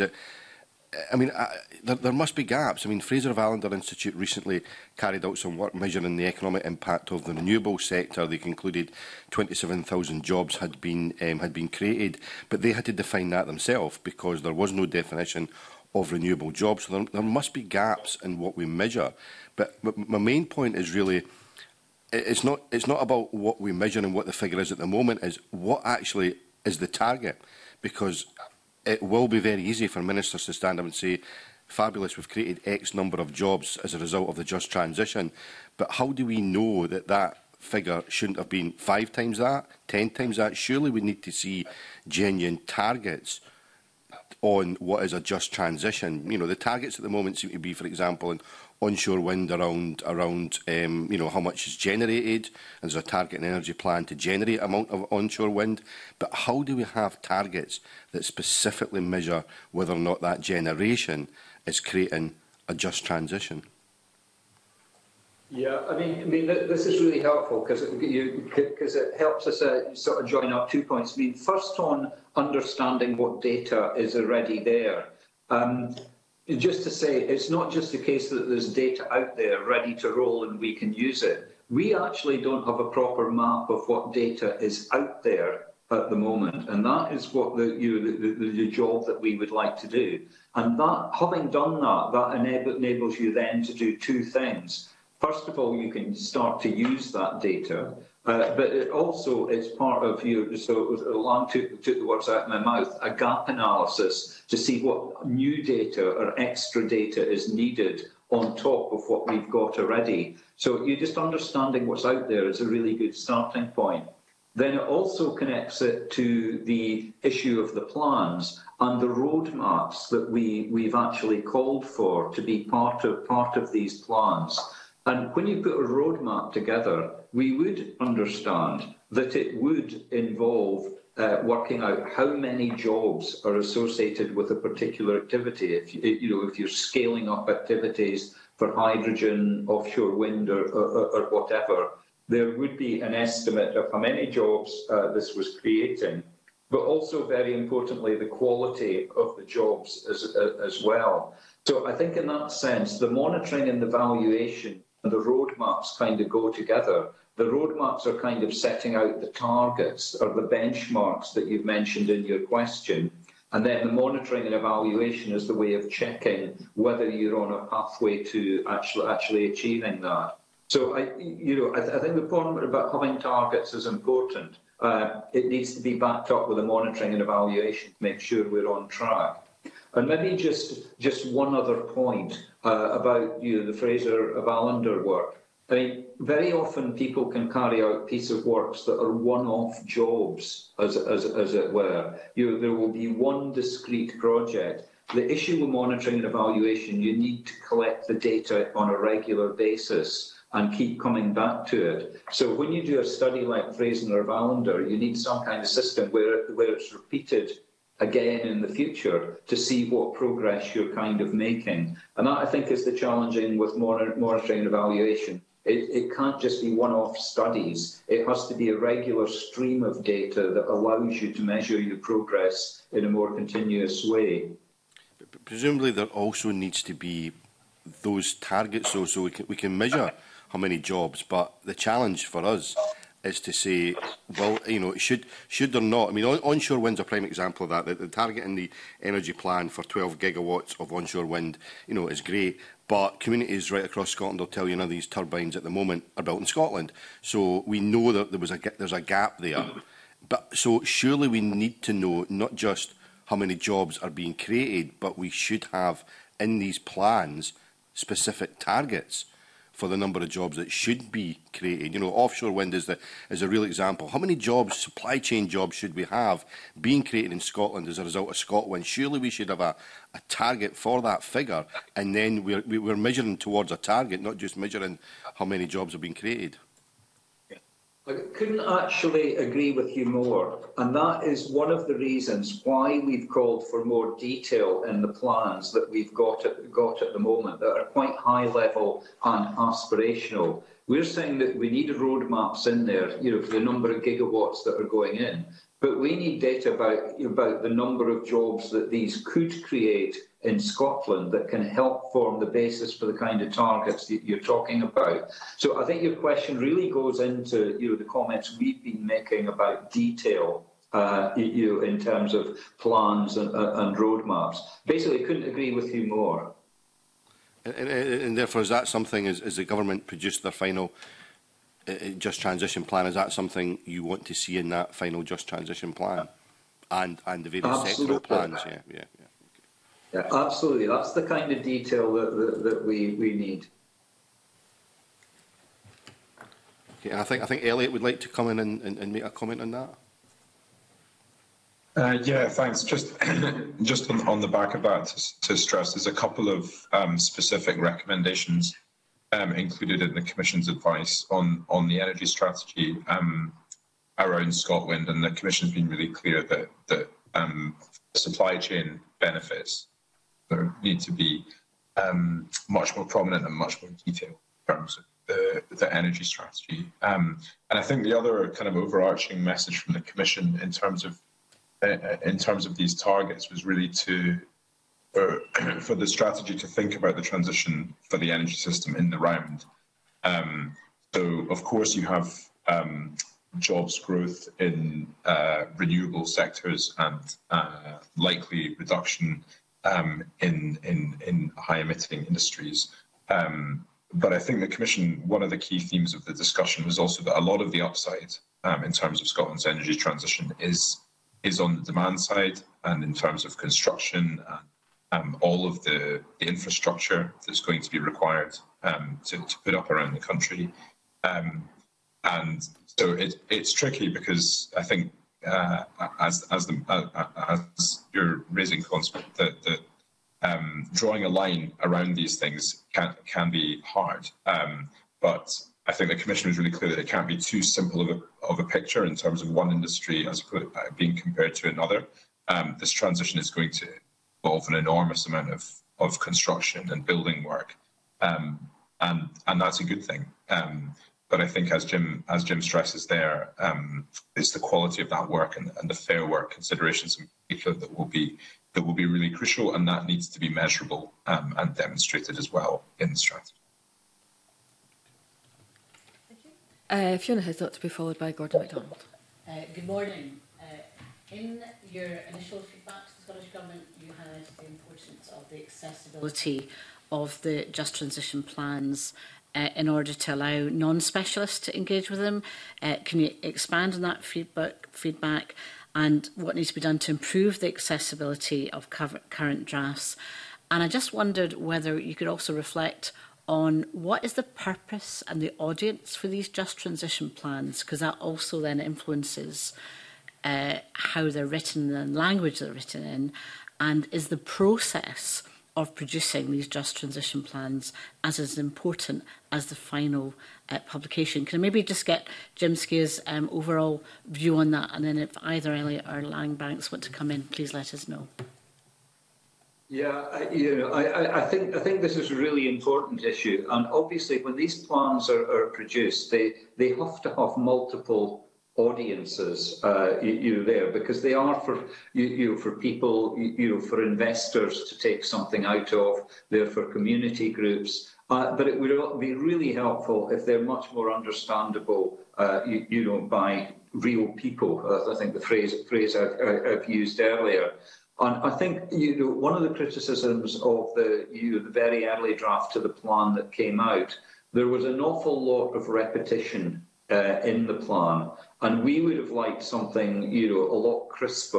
there must be gaps. I mean, Fraser Valander Institute recently carried out some work measuring the economic impact of the renewable sector. They concluded 27,000 jobs had been created, but they had to define that themselves because there was no definition of renewable jobs. So there must be gaps in what we measure. But my main point is really, it's not about what we measure and what the figure is at the moment, is what actually is the target. Because it will be very easy for ministers to stand up and say, fabulous, we've created X number of jobs as a result of the just transition. But how do we know that that figure shouldn't have been 5 times that, 10 times that? Surely we need to see genuine targets on what is a just transition. You know, the targets at the moment seem to be, for example, in onshore wind around you know, how much is generated, and there's a target and energy plan to generate amount of onshore wind. But how do we have targets that specifically measure whether or not that generation is creating a just transition? Yeah, I mean, this is really helpful because it helps us sort of join up 2 points. I mean, first on understanding what data is already there. Just to say, it's not just a case that there's data out there ready to roll and we can use it. We actually don't have a proper map of what data is out there at the moment, and that is what the job that we would like to do. And that, having done that enables you then to do 2 things. First of all, you can start to use that data, but it also is part of your, so Lang took the words out of my mouth, a gap analysis to see what new data or extra data is needed on top of what we've got already. So you just understanding what's out there is a really good starting point. Then it also connects it to the issue of the plans and the roadmaps that we've actually called for to be part of these plans. And when you put a roadmap together, we would understand that it would involve working out how many jobs are associated with a particular activity. If you're scaling up activities for hydrogen, offshore wind, or whatever, there would be an estimate of how many jobs this was creating, but also very importantly the quality of the jobs as well. So I think in that sense, the monitoring and the valuation and the roadmaps kind of go together. The roadmaps are kind of setting out the targets or the benchmarks that you've mentioned in your question. And then the monitoring and evaluation is the way of checking whether you're on a pathway to actually achieving that. So I think the point about having targets is important. It needs to be backed up with a monitoring and evaluation to make sure we're on track. And maybe just one other point about the Fraser Valander work. I mean, very often people can carry out piece of works that are one-off jobs, as it were. There will be one discrete project. The issue with monitoring and evaluation, you need to collect the data on a regular basis and keep coming back to it. So when you do a study like Fraser Valander, you need some kind of system where it's repeated again in the future to see what progress you're kind of making. And that, I think, is the challenging with monitoring and evaluation. It can't just be one-off studies. It has to be a regular stream of data that allows you to measure your progress in a more continuous way. But presumably there also needs to be those targets, so we can measure how many jobs, but the challenge for us is to say, well, should there not? I mean, onshore wind's a prime example of that. The target in the energy plan for 12 gigawatts of onshore wind, is great. But communities right across Scotland will tell you none of these turbines at the moment are built in Scotland. So we know that there's a gap there. But so surely we need to know not just how many jobs are being created, but we should have in these plans specific targets for the number of jobs that should be created. You know, offshore wind is a real example. How many jobs, supply chain jobs, should we have being created in Scotland as a result of ScotWind? Surely we should have a target for that figure, and then we're measuring towards a target, not just measuring how many jobs are being created. I couldn't actually agree with you more, and that is one of the reasons why we've called for more detail in the plans that we've got at the moment that are quite high level and aspirational. We're saying that we need roadmaps in there, you know, for the number of gigawatts that are going in, but we need data about the number of jobs that these could create in Scotland that can help form the basis for the kind of targets that you're talking about. So I think your question really goes into, you know, the comments we've been making about detail, you know, in terms of plans and roadmaps. Basically, couldn't agree with you more. And therefore, is that something, as the government produced their final Just Transition Plan, is that something you want to see in that final Just Transition Plan? And the various sectoral plans? Yeah. Yeah, absolutely. That's the kind of detail that we need. Okay, and I think Elliot would like to come in and make a comment on that. Yeah, thanks. Just on the back of that, to stress, there's a couple of specific recommendations included in the Commission's advice on the energy strategy around ScotWind, and the Commission's been really clear that supply chain benefits need to be much more prominent and much more detailed in terms of the energy strategy. And I think the other kind of overarching message from the Commission in terms of these targets was really for the strategy to think about the transition for the energy system in the round. So of course you have jobs growth in renewable sectors and likely reduction in high emitting industries. But I think the Commission, one of the key themes of the discussion was also that a lot of the upside in terms of Scotland's energy transition is on the demand side, and in terms of construction and all of the infrastructure that's going to be required to put up around the country. And so it's tricky because I think as you're raising concept that drawing a line around these things can be hard. But I think the Commission was really clear that it can't be too simple of a picture in terms of one industry as being compared to another. This transition is going to involve an enormous amount of construction and building work, and that's a good thing. But I think, as Jim stresses there, it's the quality of that work and the fair work considerations in particular that will be really crucial, and that needs to be measurable and demonstrated as well in the strategy. Fiona has thought to be followed by Gordon MacDonald. Good morning. In your initial feedback to the Scottish Government, you highlighted the importance of the accessibility of the Just Transition plans in order to allow non-specialists to engage with them. Can you expand on that feedback and what needs to be done to improve the accessibility of current drafts? And I just wondered whether you could also reflect on what is the purpose and the audience for these Just Transition plans, because that also then influences how they're written and language they're written in, and is the process of producing these Just Transition plans as important as the final publication. Can I maybe just get Jim Skea's overall view on that, and then if either Elliot or Langbanks want to come in, please let us know. Yeah, I think this is a really important issue, and obviously when these plans are produced, they have to have multiple audiences, there, because they are for for people, for investors to take something out of. They're for community groups, but it would be really helpful if they're much more understandable, by real people. I think the phrase I've used earlier. And I think one of the criticisms of the very early draft of the plan that came out, there was an awful lot of repetition in the plan, and we would have liked something a lot crisper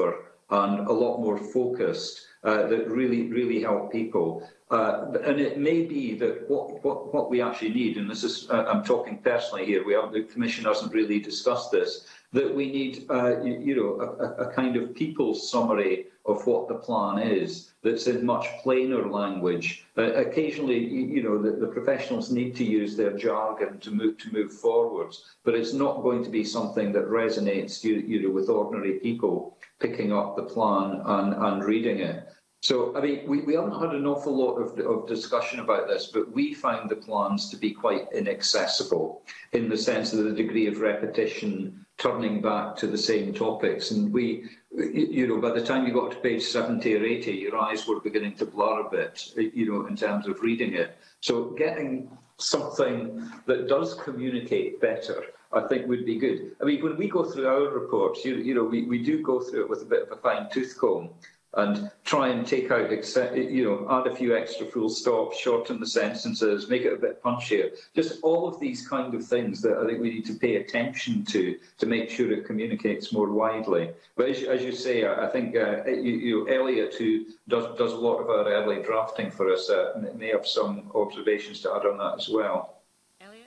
and a lot more focused that really help people. And it may be that what we actually need, and this is, I'm talking personally here, the Commission hasn't really discussed this, that we need, a kind of people's summary of what the plan is that's in much plainer language. Occasionally, the professionals need to use their jargon to move forwards, but it's not going to be something that resonates, with ordinary people picking up the plan and reading it. So, I mean, we haven't had an awful lot of discussion about this, but we found the plans to be quite inaccessible in the sense of the degree of repetition, turning back to the same topics. And we, by the time you got to page 70 or 80, your eyes were beginning to blur a bit, in terms of reading it. So getting something that does communicate better, I think, would be good. I mean, when we go through our reports, we do go through it with a bit of a fine tooth comb and try and take out, add a few extra full stops, shorten the sentences, make it a bit punchier. Just all of these kind of things that I think we need to pay attention to make sure it communicates more widely. But as you say, I think Elliot, who does a lot of our early drafting for us, may have some observations to add on that as well. Elliot?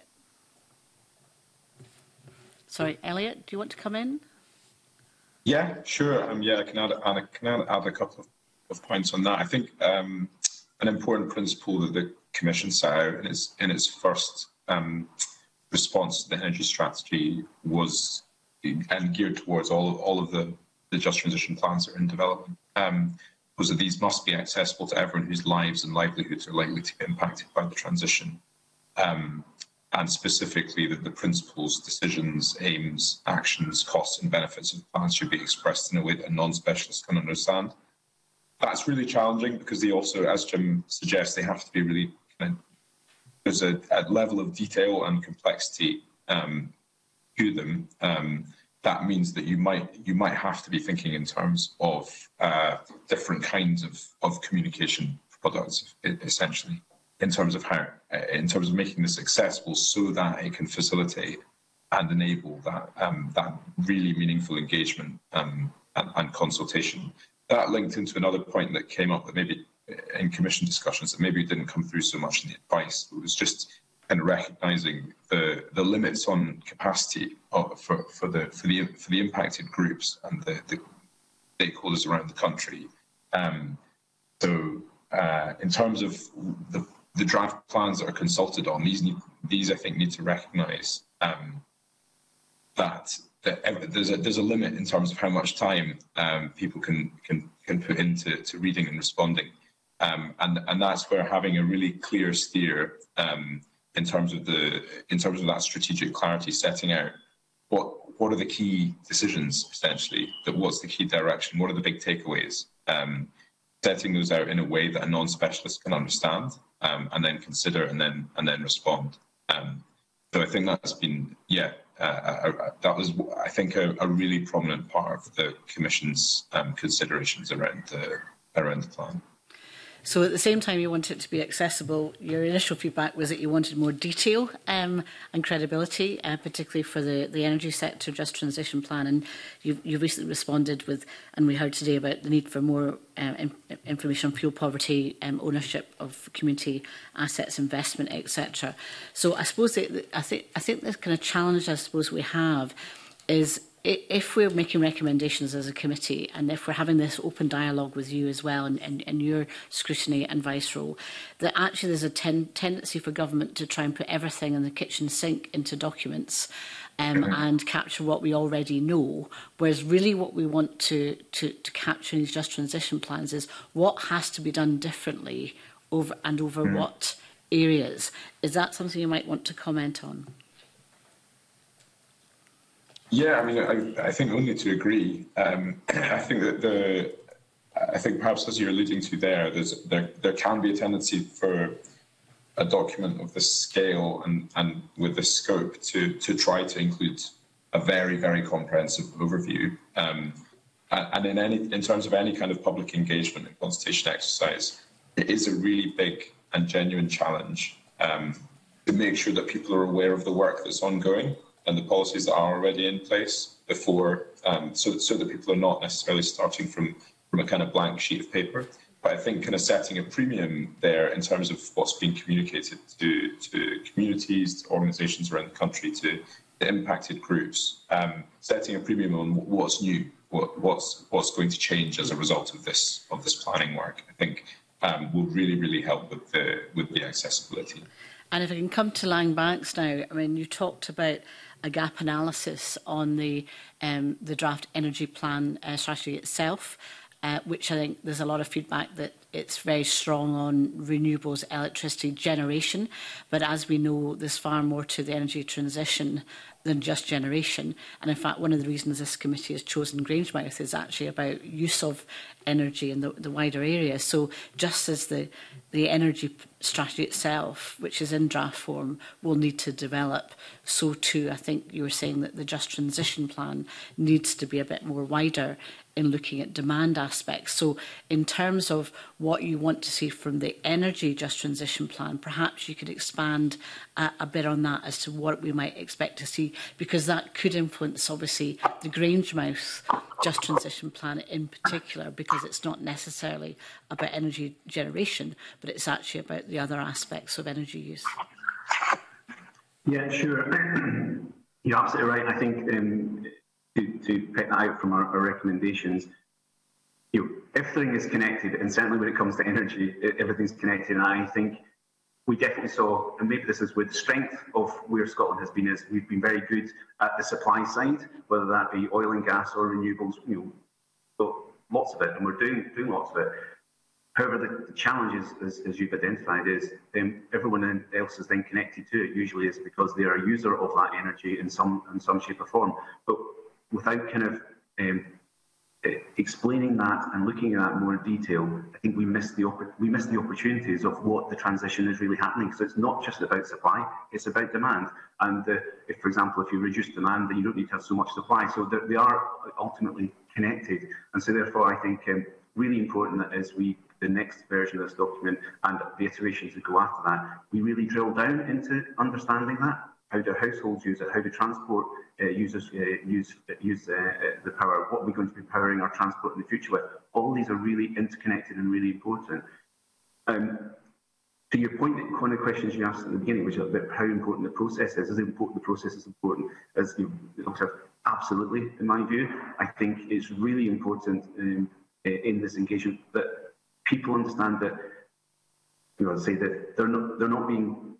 Sorry, Elliot, do you want to come in? Yeah, sure. I can add a couple of points on that. I think an important principle that the Commission set out in its first response to the energy strategy was, and geared towards all of the just transition plans that are in development, was that these must be accessible to everyone whose lives and livelihoods are likely to be impacted by the transition. And specifically that the principles, decisions, aims, actions, costs and benefits of plans should be expressed in a way that a non-specialist can understand. That's really challenging because they also, as Jim suggests, they have to be really, there's a level of detail and complexity to them. That means that you might have to be thinking in terms of different kinds of communication products, essentially. In terms of making this accessible so that it can facilitate and enable that really meaningful engagement and consultation. That linked into another point that came up that maybe in Commission discussions that maybe didn't come through so much in the advice. It was just kind of recognising the limits on capacity for the impacted groups and the stakeholders around the country. In terms of the draft plans that are consulted on, these I think need to recognise that there's a limit in terms of how much time people can put into reading and responding, and that's where having a really clear steer in terms of that strategic clarity, setting out what are the key decisions essentially, what's the key direction, what are the big takeaways, setting those out in a way that a non-specialist can understand. And then consider and then respond. So I think that's been that was I think a really prominent part of the Commission's considerations around the plan. So at the same time you want it to be accessible, your initial feedback was that you wanted more detail and credibility, particularly for the energy sector just transition plan. And you recently responded with, and we heard today about the need for more information on fuel poverty, ownership of community assets, investment, etc. So I suppose I think the kind of challenge I suppose we have is, if we're making recommendations as a committee and if we're having this open dialogue with you as well and your scrutiny and vice role, that actually there's a tendency for government to try and put everything in the kitchen sink into documents and capture what we already know, whereas really what we want to capture in these just transition plans is what has to be done differently over what areas. Is that something you might want to comment on? Yeah, I mean, I think only to agree. I think that I think perhaps as you're alluding to there can be a tendency for a document of this scale and with this scope to try to include a very, very comprehensive overview. And in terms of any kind of public engagement and consultation exercise, it is a really big and genuine challenge to make sure that people are aware of the work that's ongoing. and the policies that are already in place before, so that people are not necessarily starting from a kind of blank sheet of paper. But I think kind of setting a premium there in terms of what's being communicated to communities, to organisations around the country, to the impacted groups, setting a premium on what's new, what's going to change as a result of this planning work, I think will really help with the accessibility. And if I can come to Lang Banks now, I mean, you talked about a gap analysis on the draft energy plan strategy itself, which I think there's a lot of feedback that it's very strong on renewables, electricity generation. But as we know, there's far more to the energy transition than just generation. And in fact, one of the reasons this committee has chosen Grangemouth is actually about use of energy in the wider area. So just as the energy strategy itself, which is in draft form, will need to develop, so too, I think you were saying that the Just Transition Plan needs to be a bit more wider in looking at demand aspects. So in terms of what you want to see from the Energy Just Transition Plan, perhaps you could expand a bit on that as to what we might expect to see, because that could influence, obviously, the Grangemouth Just Transition Plan in particular, because it's not necessarily about energy generation, but it's actually about the other aspects of energy use. Yeah, sure. You're absolutely right. I think to pick that out from our recommendations, everything is connected, and certainly when it comes to energy, everything's connected. And I think we definitely saw, and maybe this is with the strength of where Scotland has been, is we've been very good at the supply side, whether that be oil and gas or renewables. So lots of it, and we're doing lots of it. However, the challenge is, as you've identified, is everyone else is then connected to it. Usually, is because they are a user of that energy in some shape or form. But without kind of explaining that and looking at that in more detail, I think we miss the opportunities of what the transition is really happening. So it's not just about supply; it's about demand. And if, for example, if you reduce demand, then you don't need to have so much supply. So they are ultimately connected. And so, therefore, I think really important that as the next version of this document and the iterations that go after that, we really drill down into understanding that. How do households use it? How do transport users use the power? What are we going to be powering our transport in the future with? All these are really interconnected and really important. To your point, one of the questions you asked at the beginning, which is about how important the process is important the process is important? As absolutely, in my view, I think it's really important in this engagement that people understand that, say that they're not being,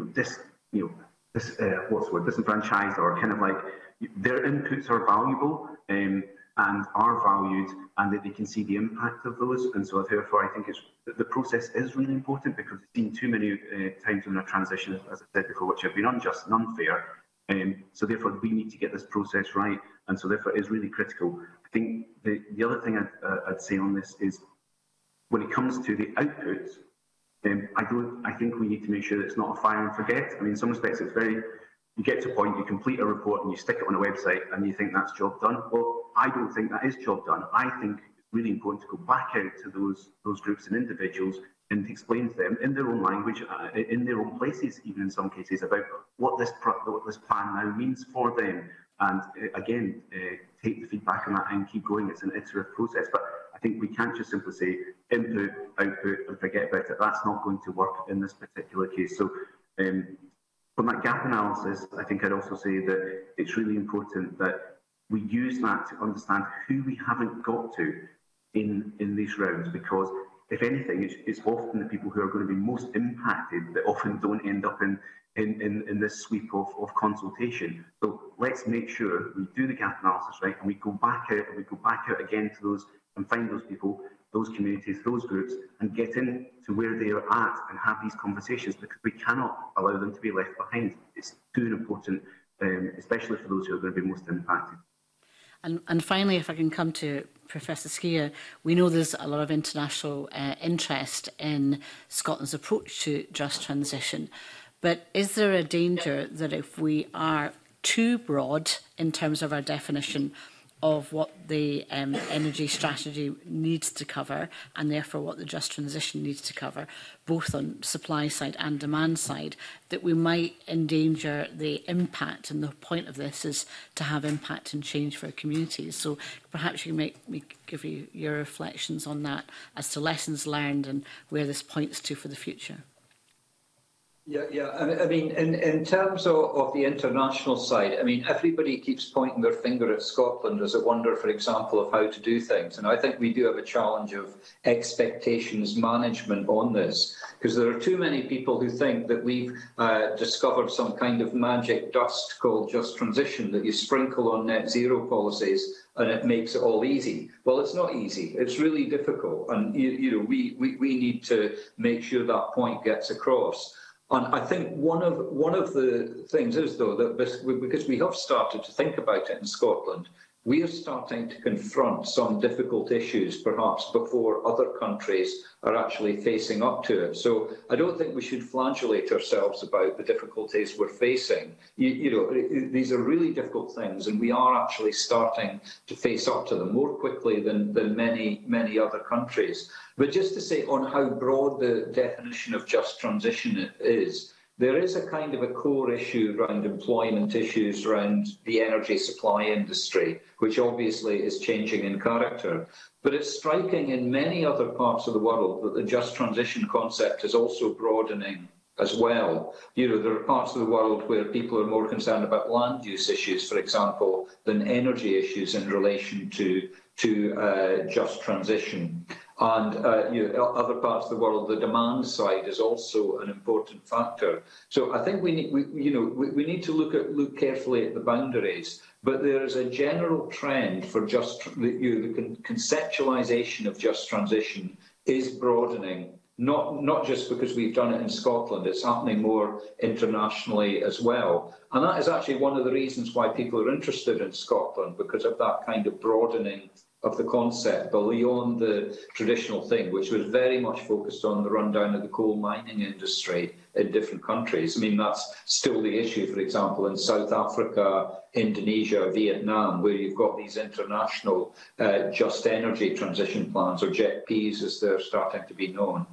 disenfranchised, or kind of like their inputs are valuable and are valued, and that they can see the impact of those. And so therefore I think the process is really important, because it's been too many times in a transition, as I said before, which have been unjust and unfair. So therefore we need to get this process right, and so therefore it is really critical. I think the other thing I'd say on this is, when it comes to the outputs, I think we need to make sure that it's not a fire and forget. I mean, in some respects, it's very, you get to a point, you complete a report and you stick it on a website and you think that's job done. Well, I don't think that is job done. I think it's really important to go back out to those groups and individuals and explain to them in their own language, in their own places, even in some cases, about what this plan now means for them. And again, take the feedback on that and keep going. It's an iterative process. But I think we can't just simply say input, output, and forget about it. That's not going to work in this particular case. So from that gap analysis, I think I'd also say that it's really important that we use that to understand who we haven't got to in these rounds, because if anything, it's often the people who are going to be most impacted that often don't end up in this sweep of consultation. So let's make sure we do the gap analysis right, and we go back out again to those and find those people, those communities, those groups, and get in to where they are at and have these conversations, because we cannot allow them to be left behind. It's too important, especially for those who are going to be most impacted. And finally, if I can come to Professor Skia, we know there's a lot of international interest in Scotland's approach to just transition. But is there a danger that if we are too broad in terms of our definition of what the energy strategy needs to cover, and therefore what the just transition needs to cover, both on supply side and demand side, that we might endanger the impact. And the point of this is to have impact and change for our communities. So perhaps you can give you your reflections on that as to lessons learned and where this points to for the future. Yeah. I mean, in terms of the international side, I mean, everybody keeps pointing their finger at Scotland as a wonder, for example, of how to do things. And I think we do have a challenge of expectations management on this, because there are too many people who think that we've discovered some kind of magic dust called just transition that you sprinkle on net zero policies and it makes it all easy. Well, it's not easy. It's really difficult. And, we need to make sure that point gets across. And I think one of the things is, though, that because we have started to think about it in Scotland, we are starting to confront some difficult issues, perhaps before other countries are actually facing up to it. So I don't think we should flagellate ourselves about the difficulties we're facing. These are really difficult things, and we are actually starting to face up to them more quickly than many other countries. But just to say on how broad the definition of just transition is, there is a kind of a core issue around employment issues around the energy supply industry, which obviously is changing in character. But it's striking in many other parts of the world that the just transition concept is also broadening as well. There are parts of the world where people are more concerned about land use issues, for example, than energy issues in relation to just transition. And other parts of the world, the demand side is also an important factor. So I think we need to look carefully at the boundaries. But there is a general trend for the conceptualisation of just transition is broadening. Not just because we've done it in Scotland, it's happening more internationally as well. And that is actually one of the reasons why people are interested in Scotland, because of that kind of broadening of the concept beyond the traditional thing, which was very much focused on the rundown of the coal mining industry in different countries. I mean, that's still the issue, for example, in South Africa, Indonesia, Vietnam, where you've got these international just energy transition plans, or JETPs as they're starting to be known.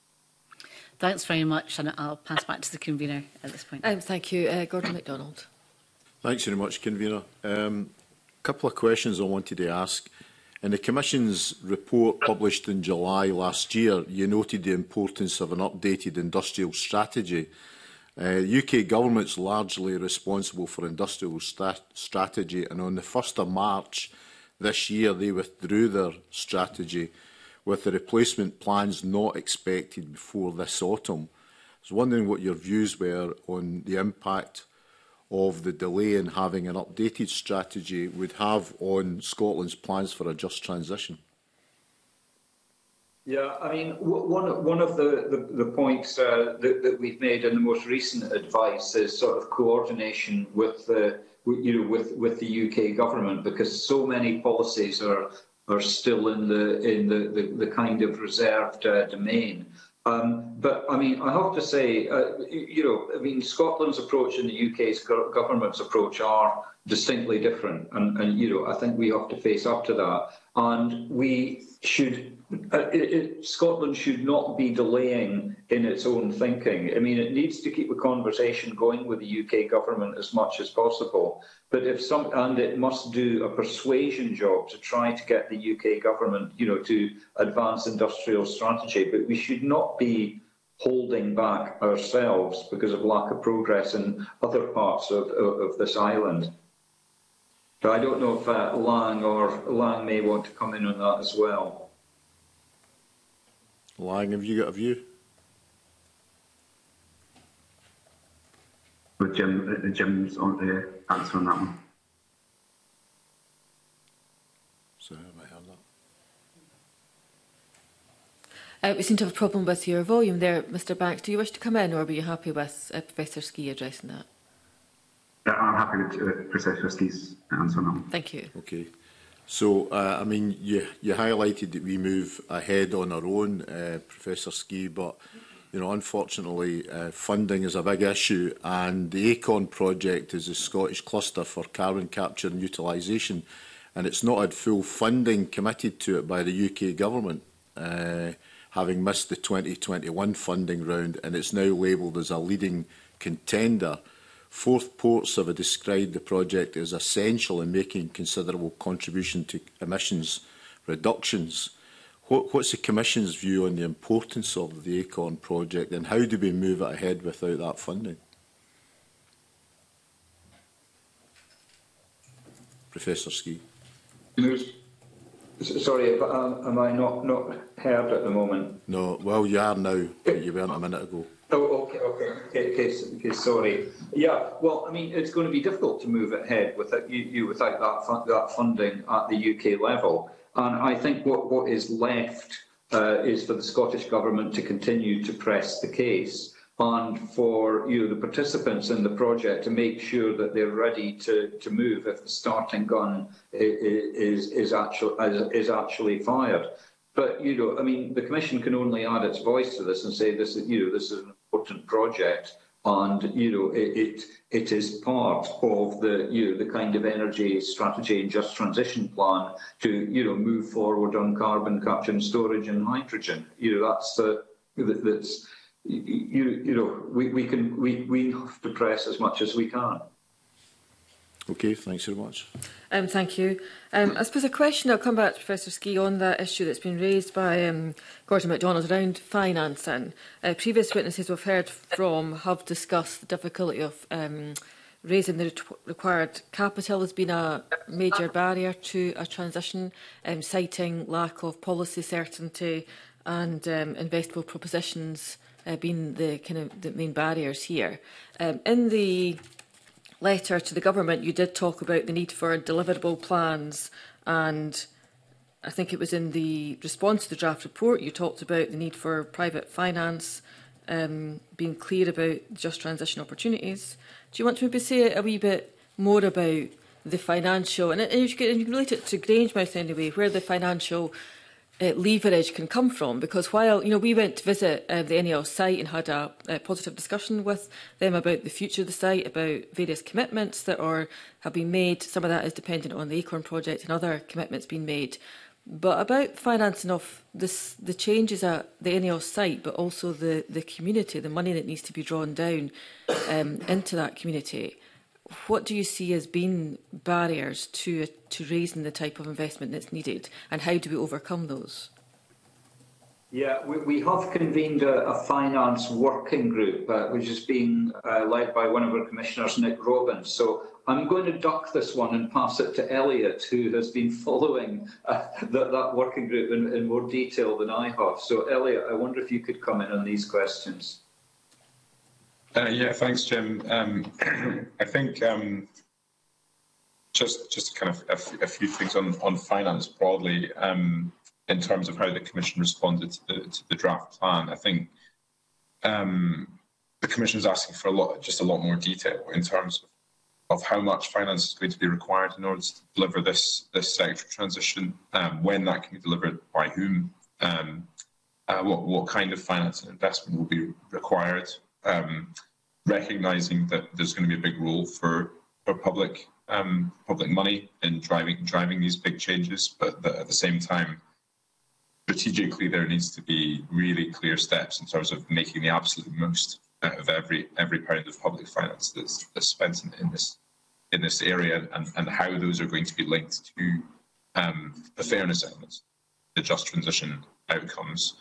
Thanks very much, and I'll pass back to the convener at this point. Thank you. Gordon MacDonald. Thanks very much, convener. Couple of questions I wanted to ask. In the Commission's report published in July last year, you noted the importance of an updated industrial strategy. The UK Government's largely responsible for industrial strategy, and on the 1st of March this year they withdrew their strategy, with the replacement plans not expected before this autumn. I was wondering what your views were on the impact of the delay in having an updated strategy would have on Scotland's plans for a just transition. Yeah, I mean, one of the points that we've made in the most recent advice is sort of coordination with the UK government, because so many policies are still in the kind of reserved domain. But I mean, I have to say, Scotland's approach and the UK's government's approach are distinctly different, and I think we have to face up to that. And we should, Scotland should not be delaying in its own thinking. I mean, it needs to keep a conversation going with the UK government as much as possible. But and it must do a persuasion job to try to get the UK government, to advance industrial strategy. But we should not be holding back ourselves because of lack of progress in other parts of this island. But I don't know if Lang may want to come in on that as well. Lang, have you got a view? Jim's on the answer on that one. So have I heard that? We seem to have a problem with your volume there, Mr. Banks. Do you wish to come in, or were you happy with Professor Ski addressing that? Yeah, I'm happy with Professor Ski's answer on that one. Thank you. Okay. So, I mean, you highlighted that we move ahead on our own, Professor Ski, but unfortunately, funding is a big issue, and the ACON project is a Scottish cluster for carbon capture and utilisation. and it's not had full funding committed to it by the UK government, having missed the 2021 funding round, and it's now labelled as a leading contender. Forth Ports have described the project as essential in making considerable contribution to emissions reductions. What's the Commission's view on the importance of the Acorn project, and how do we move it ahead without that funding? Professor Ski. Sorry, am I not heard at the moment? No, well, you are now, but you weren't a minute ago. Oh, okay, sorry. Yeah, well, I mean, it's going to be difficult to move ahead without without that funding at the UK level. And I think what is left is for the Scottish Government to continue to press the case, and for the participants in the project to make sure that they're ready to move if the starting gun is actually fired. But I mean, the Commission can only add its voice to this and say this is this is an important project, and it is part of the kind of energy strategy and just transition plan to move forward on carbon capture and storage and hydrogen. That's we have to press as much as we can. Okay, thanks very much. Thank you. I suppose a question, I'll come back to Professor Ski on that issue that's been raised by Gordon MacDonald around financing. Previous witnesses we've heard from have discussed the difficulty of raising the required capital has been a major barrier to a transition, citing lack of policy certainty and investable propositions being the main barriers here. In the letter to the government, you did talk about the need for deliverable plans, and I think it was in the response to the draft report you talked about the need for private finance, being clear about just transition opportunities. Do you want to maybe say a wee bit more about the financial, and you can relate it to Grangemouth anyway, where the financial leverage can come from? Because while we went to visit the NEL site and had a positive discussion with them about the future of the site, about various commitments that have been made. Some of that is dependent on the Acorn project and other commitments being made. But about financing of the changes at the NEL site, but also the community, the money that needs to be drawn down into that community. What do you see as being barriers to raising the type of investment that's needed, and how do we overcome those? Yeah, we have convened a finance working group, which is being led by one of our commissioners, Nick Robbins. So I'm going to duck this one and pass it to Elliot, who has been following that working group in more detail than I have. So Elliot, I wonder if you could come in on these questions. Yeah, thanks, Jim. I think just kind of a few things on finance broadly in terms of how the Commission responded to the draft plan. I think the Commission is asking for a lot more detail in terms of how much finance is going to be required in order to deliver this sector transition, when that can be delivered, by whom, what kind of finance and investment will be required. Recognising that there's going to be a big role for public money in driving these big changes, but that at the same time, strategically, there needs to be really clear steps in terms of making the absolute most out of every pound of public finance that's spent in this area, and how those are going to be linked to the fairness elements, the just transition outcomes.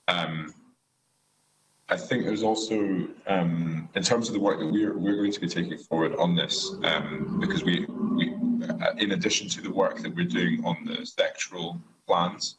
I think there's also, in terms of the work that we're going to be taking forward on this, because we in addition to the work that we're doing on the sectoral plans,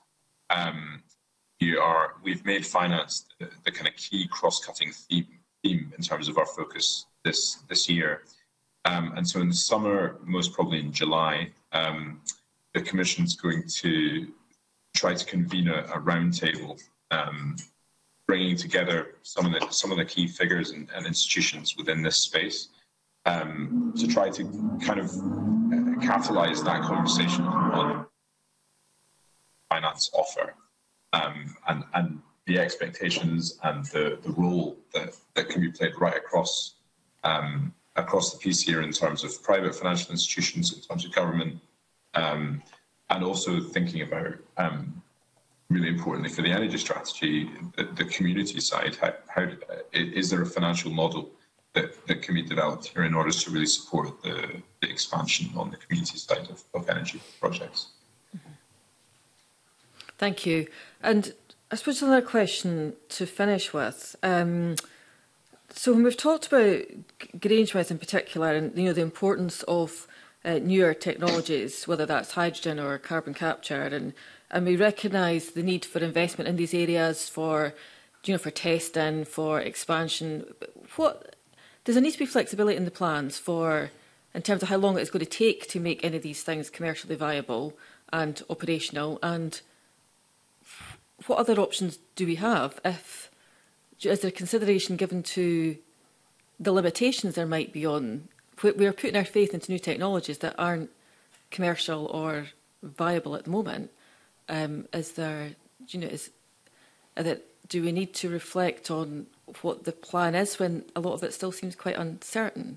we've made finance the kind of key cross-cutting theme in terms of our focus this year. And so in the summer, most probably in July, the Commission's going to try to convene a roundtable, bringing together some of the key figures and institutions within this space, to try to kind of catalyse that conversation on finance offer, and the expectations and the role that can be played right across the piece here in terms of private financial institutions, in terms of government, and also thinking about, really importantly for the energy strategy, the community side. How is there a financial model that can be developed here in order to really support the expansion on the community side of energy projects? Thank you. And I suppose another question to finish with. So when we've talked about Grangemouth in particular, and the importance of newer technologies, whether that's hydrogen or carbon capture, and we recognise the need for investment in these areas for, for testing, for expansion. What does there need to be flexibility in the plans in terms of how long it's going to take to make any of these things commercially viable and operational, and what other options do we have? Is there consideration given to the limitations there might be on? We're putting our faith into new technologies that aren't commercial or viable at the moment. Do we need to reflect on what the plan is when a lot of it still seems quite uncertain?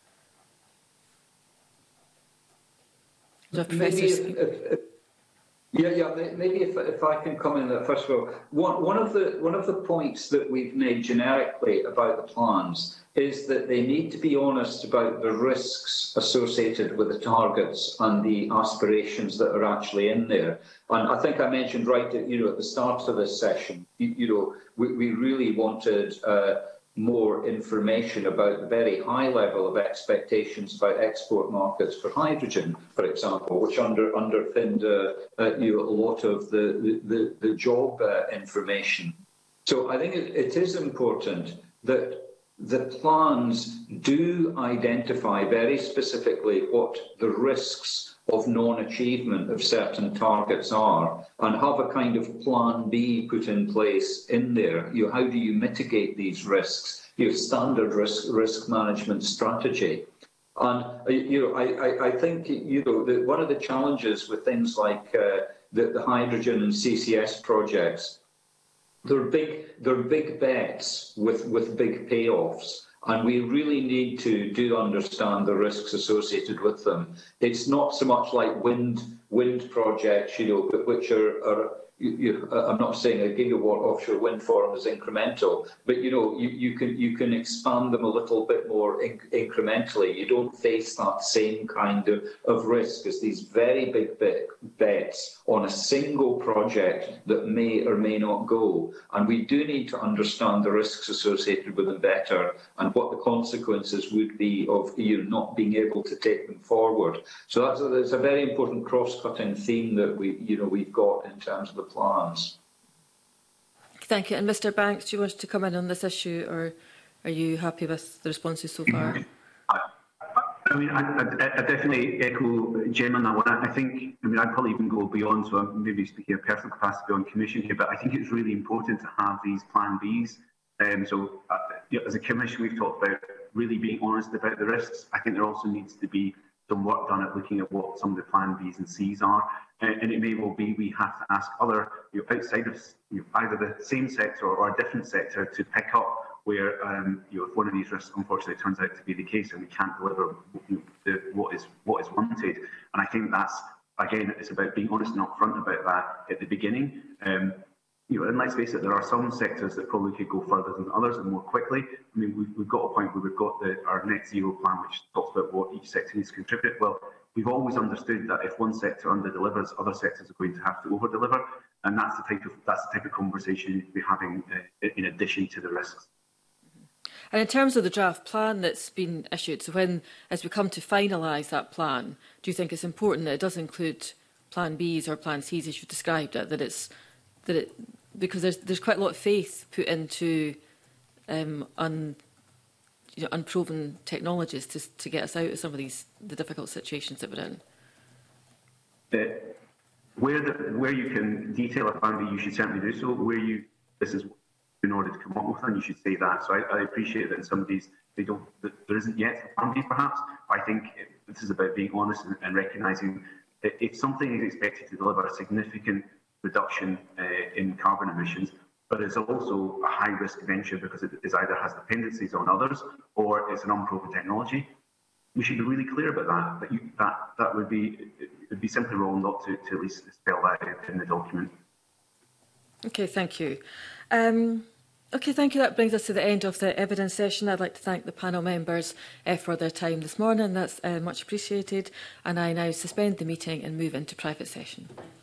Maybe if I can comment on that first of all. One of the points that we've made generically about the plans is that they need to be honest about the risks associated with the targets and the aspirations that are actually in there. And I think I mentioned right at the start of this session, we really wanted more information about the very high level of expectations about export markets for hydrogen, for example, which underpinned a lot of the job information. So I think it is important that the plans do identify very specifically what the risks of non-achievement of certain targets are, and have a kind of plan B put in place in there. How do you mitigate these risks? Standard risk management strategy. And I think one of the challenges with things like the hydrogen and CCS projects, they're big bets with big payoffs. And we really need to understand the risks associated with them. It's not so much like wind projects, which are I'm not saying a gigawatt offshore wind farm is incremental, but you can expand them a little bit more incrementally. You don't face that same kind of risk as these very big bets on a single project that may or may not go. And we do need to understand the risks associated with them better and what the consequences would be of not being able to take them forward. So that's a very important cross-cutting theme that we've got in terms of the plans. Thank you. And Mr. Banks, do you want to come in on this issue, or are you happy with the responses so far? I definitely echo Jem on that one. I think, I'd probably even go beyond, so I'm maybe speaking of personal capacity beyond Commission here, but I think it's really important to have these Plan Bs. As a Commission, we've talked about really being honest about the risks. I think there also needs to be some work done at looking at what some of the Plan Bs and Cs are. And it may well be we have to ask other, outside of either the same sector or a different sector to pick up where, if one of these risks unfortunately turns out to be the case and we can't deliver what is wanted. And I think that's, again, it's about being honest and upfront about that at the beginning. And let's face it, there are some sectors that probably could go further than others and more quickly. We've got a point where we've got our net zero plan, which talks about what each sector needs to contribute. Well, we've always understood that if one sector under-delivers, other sectors are going to have to over-deliver, and that's the type of conversation you need to be having in addition to the risks. And in terms of the draft plan that's been issued, so as we come to finalise that plan, do you think it's important that it does include Plan Bs or Plan Cs, as you've described it, because there's quite a lot of faith put into unproven technologies to get us out of some of the difficult situations that we're in? Where you can detail a Plan B, you should certainly do so. This is in order to come up with, and you should say that. So I appreciate that in some of these there isn't yet a Plan B, perhaps. I think this is about being honest and recognising that if something is expected to deliver a significant reduction in carbon emissions, but it's also a high-risk venture because it either has dependencies on others or it's an unproven technology, we should be really clear about that. That would be, it would be simply wrong not to at least spell that out in the document. Okay, thank you. Okay, thank you. That brings us to the end of the evidence session. I'd like to thank the panel members for their time this morning. That's much appreciated. And I now suspend the meeting and move into private session.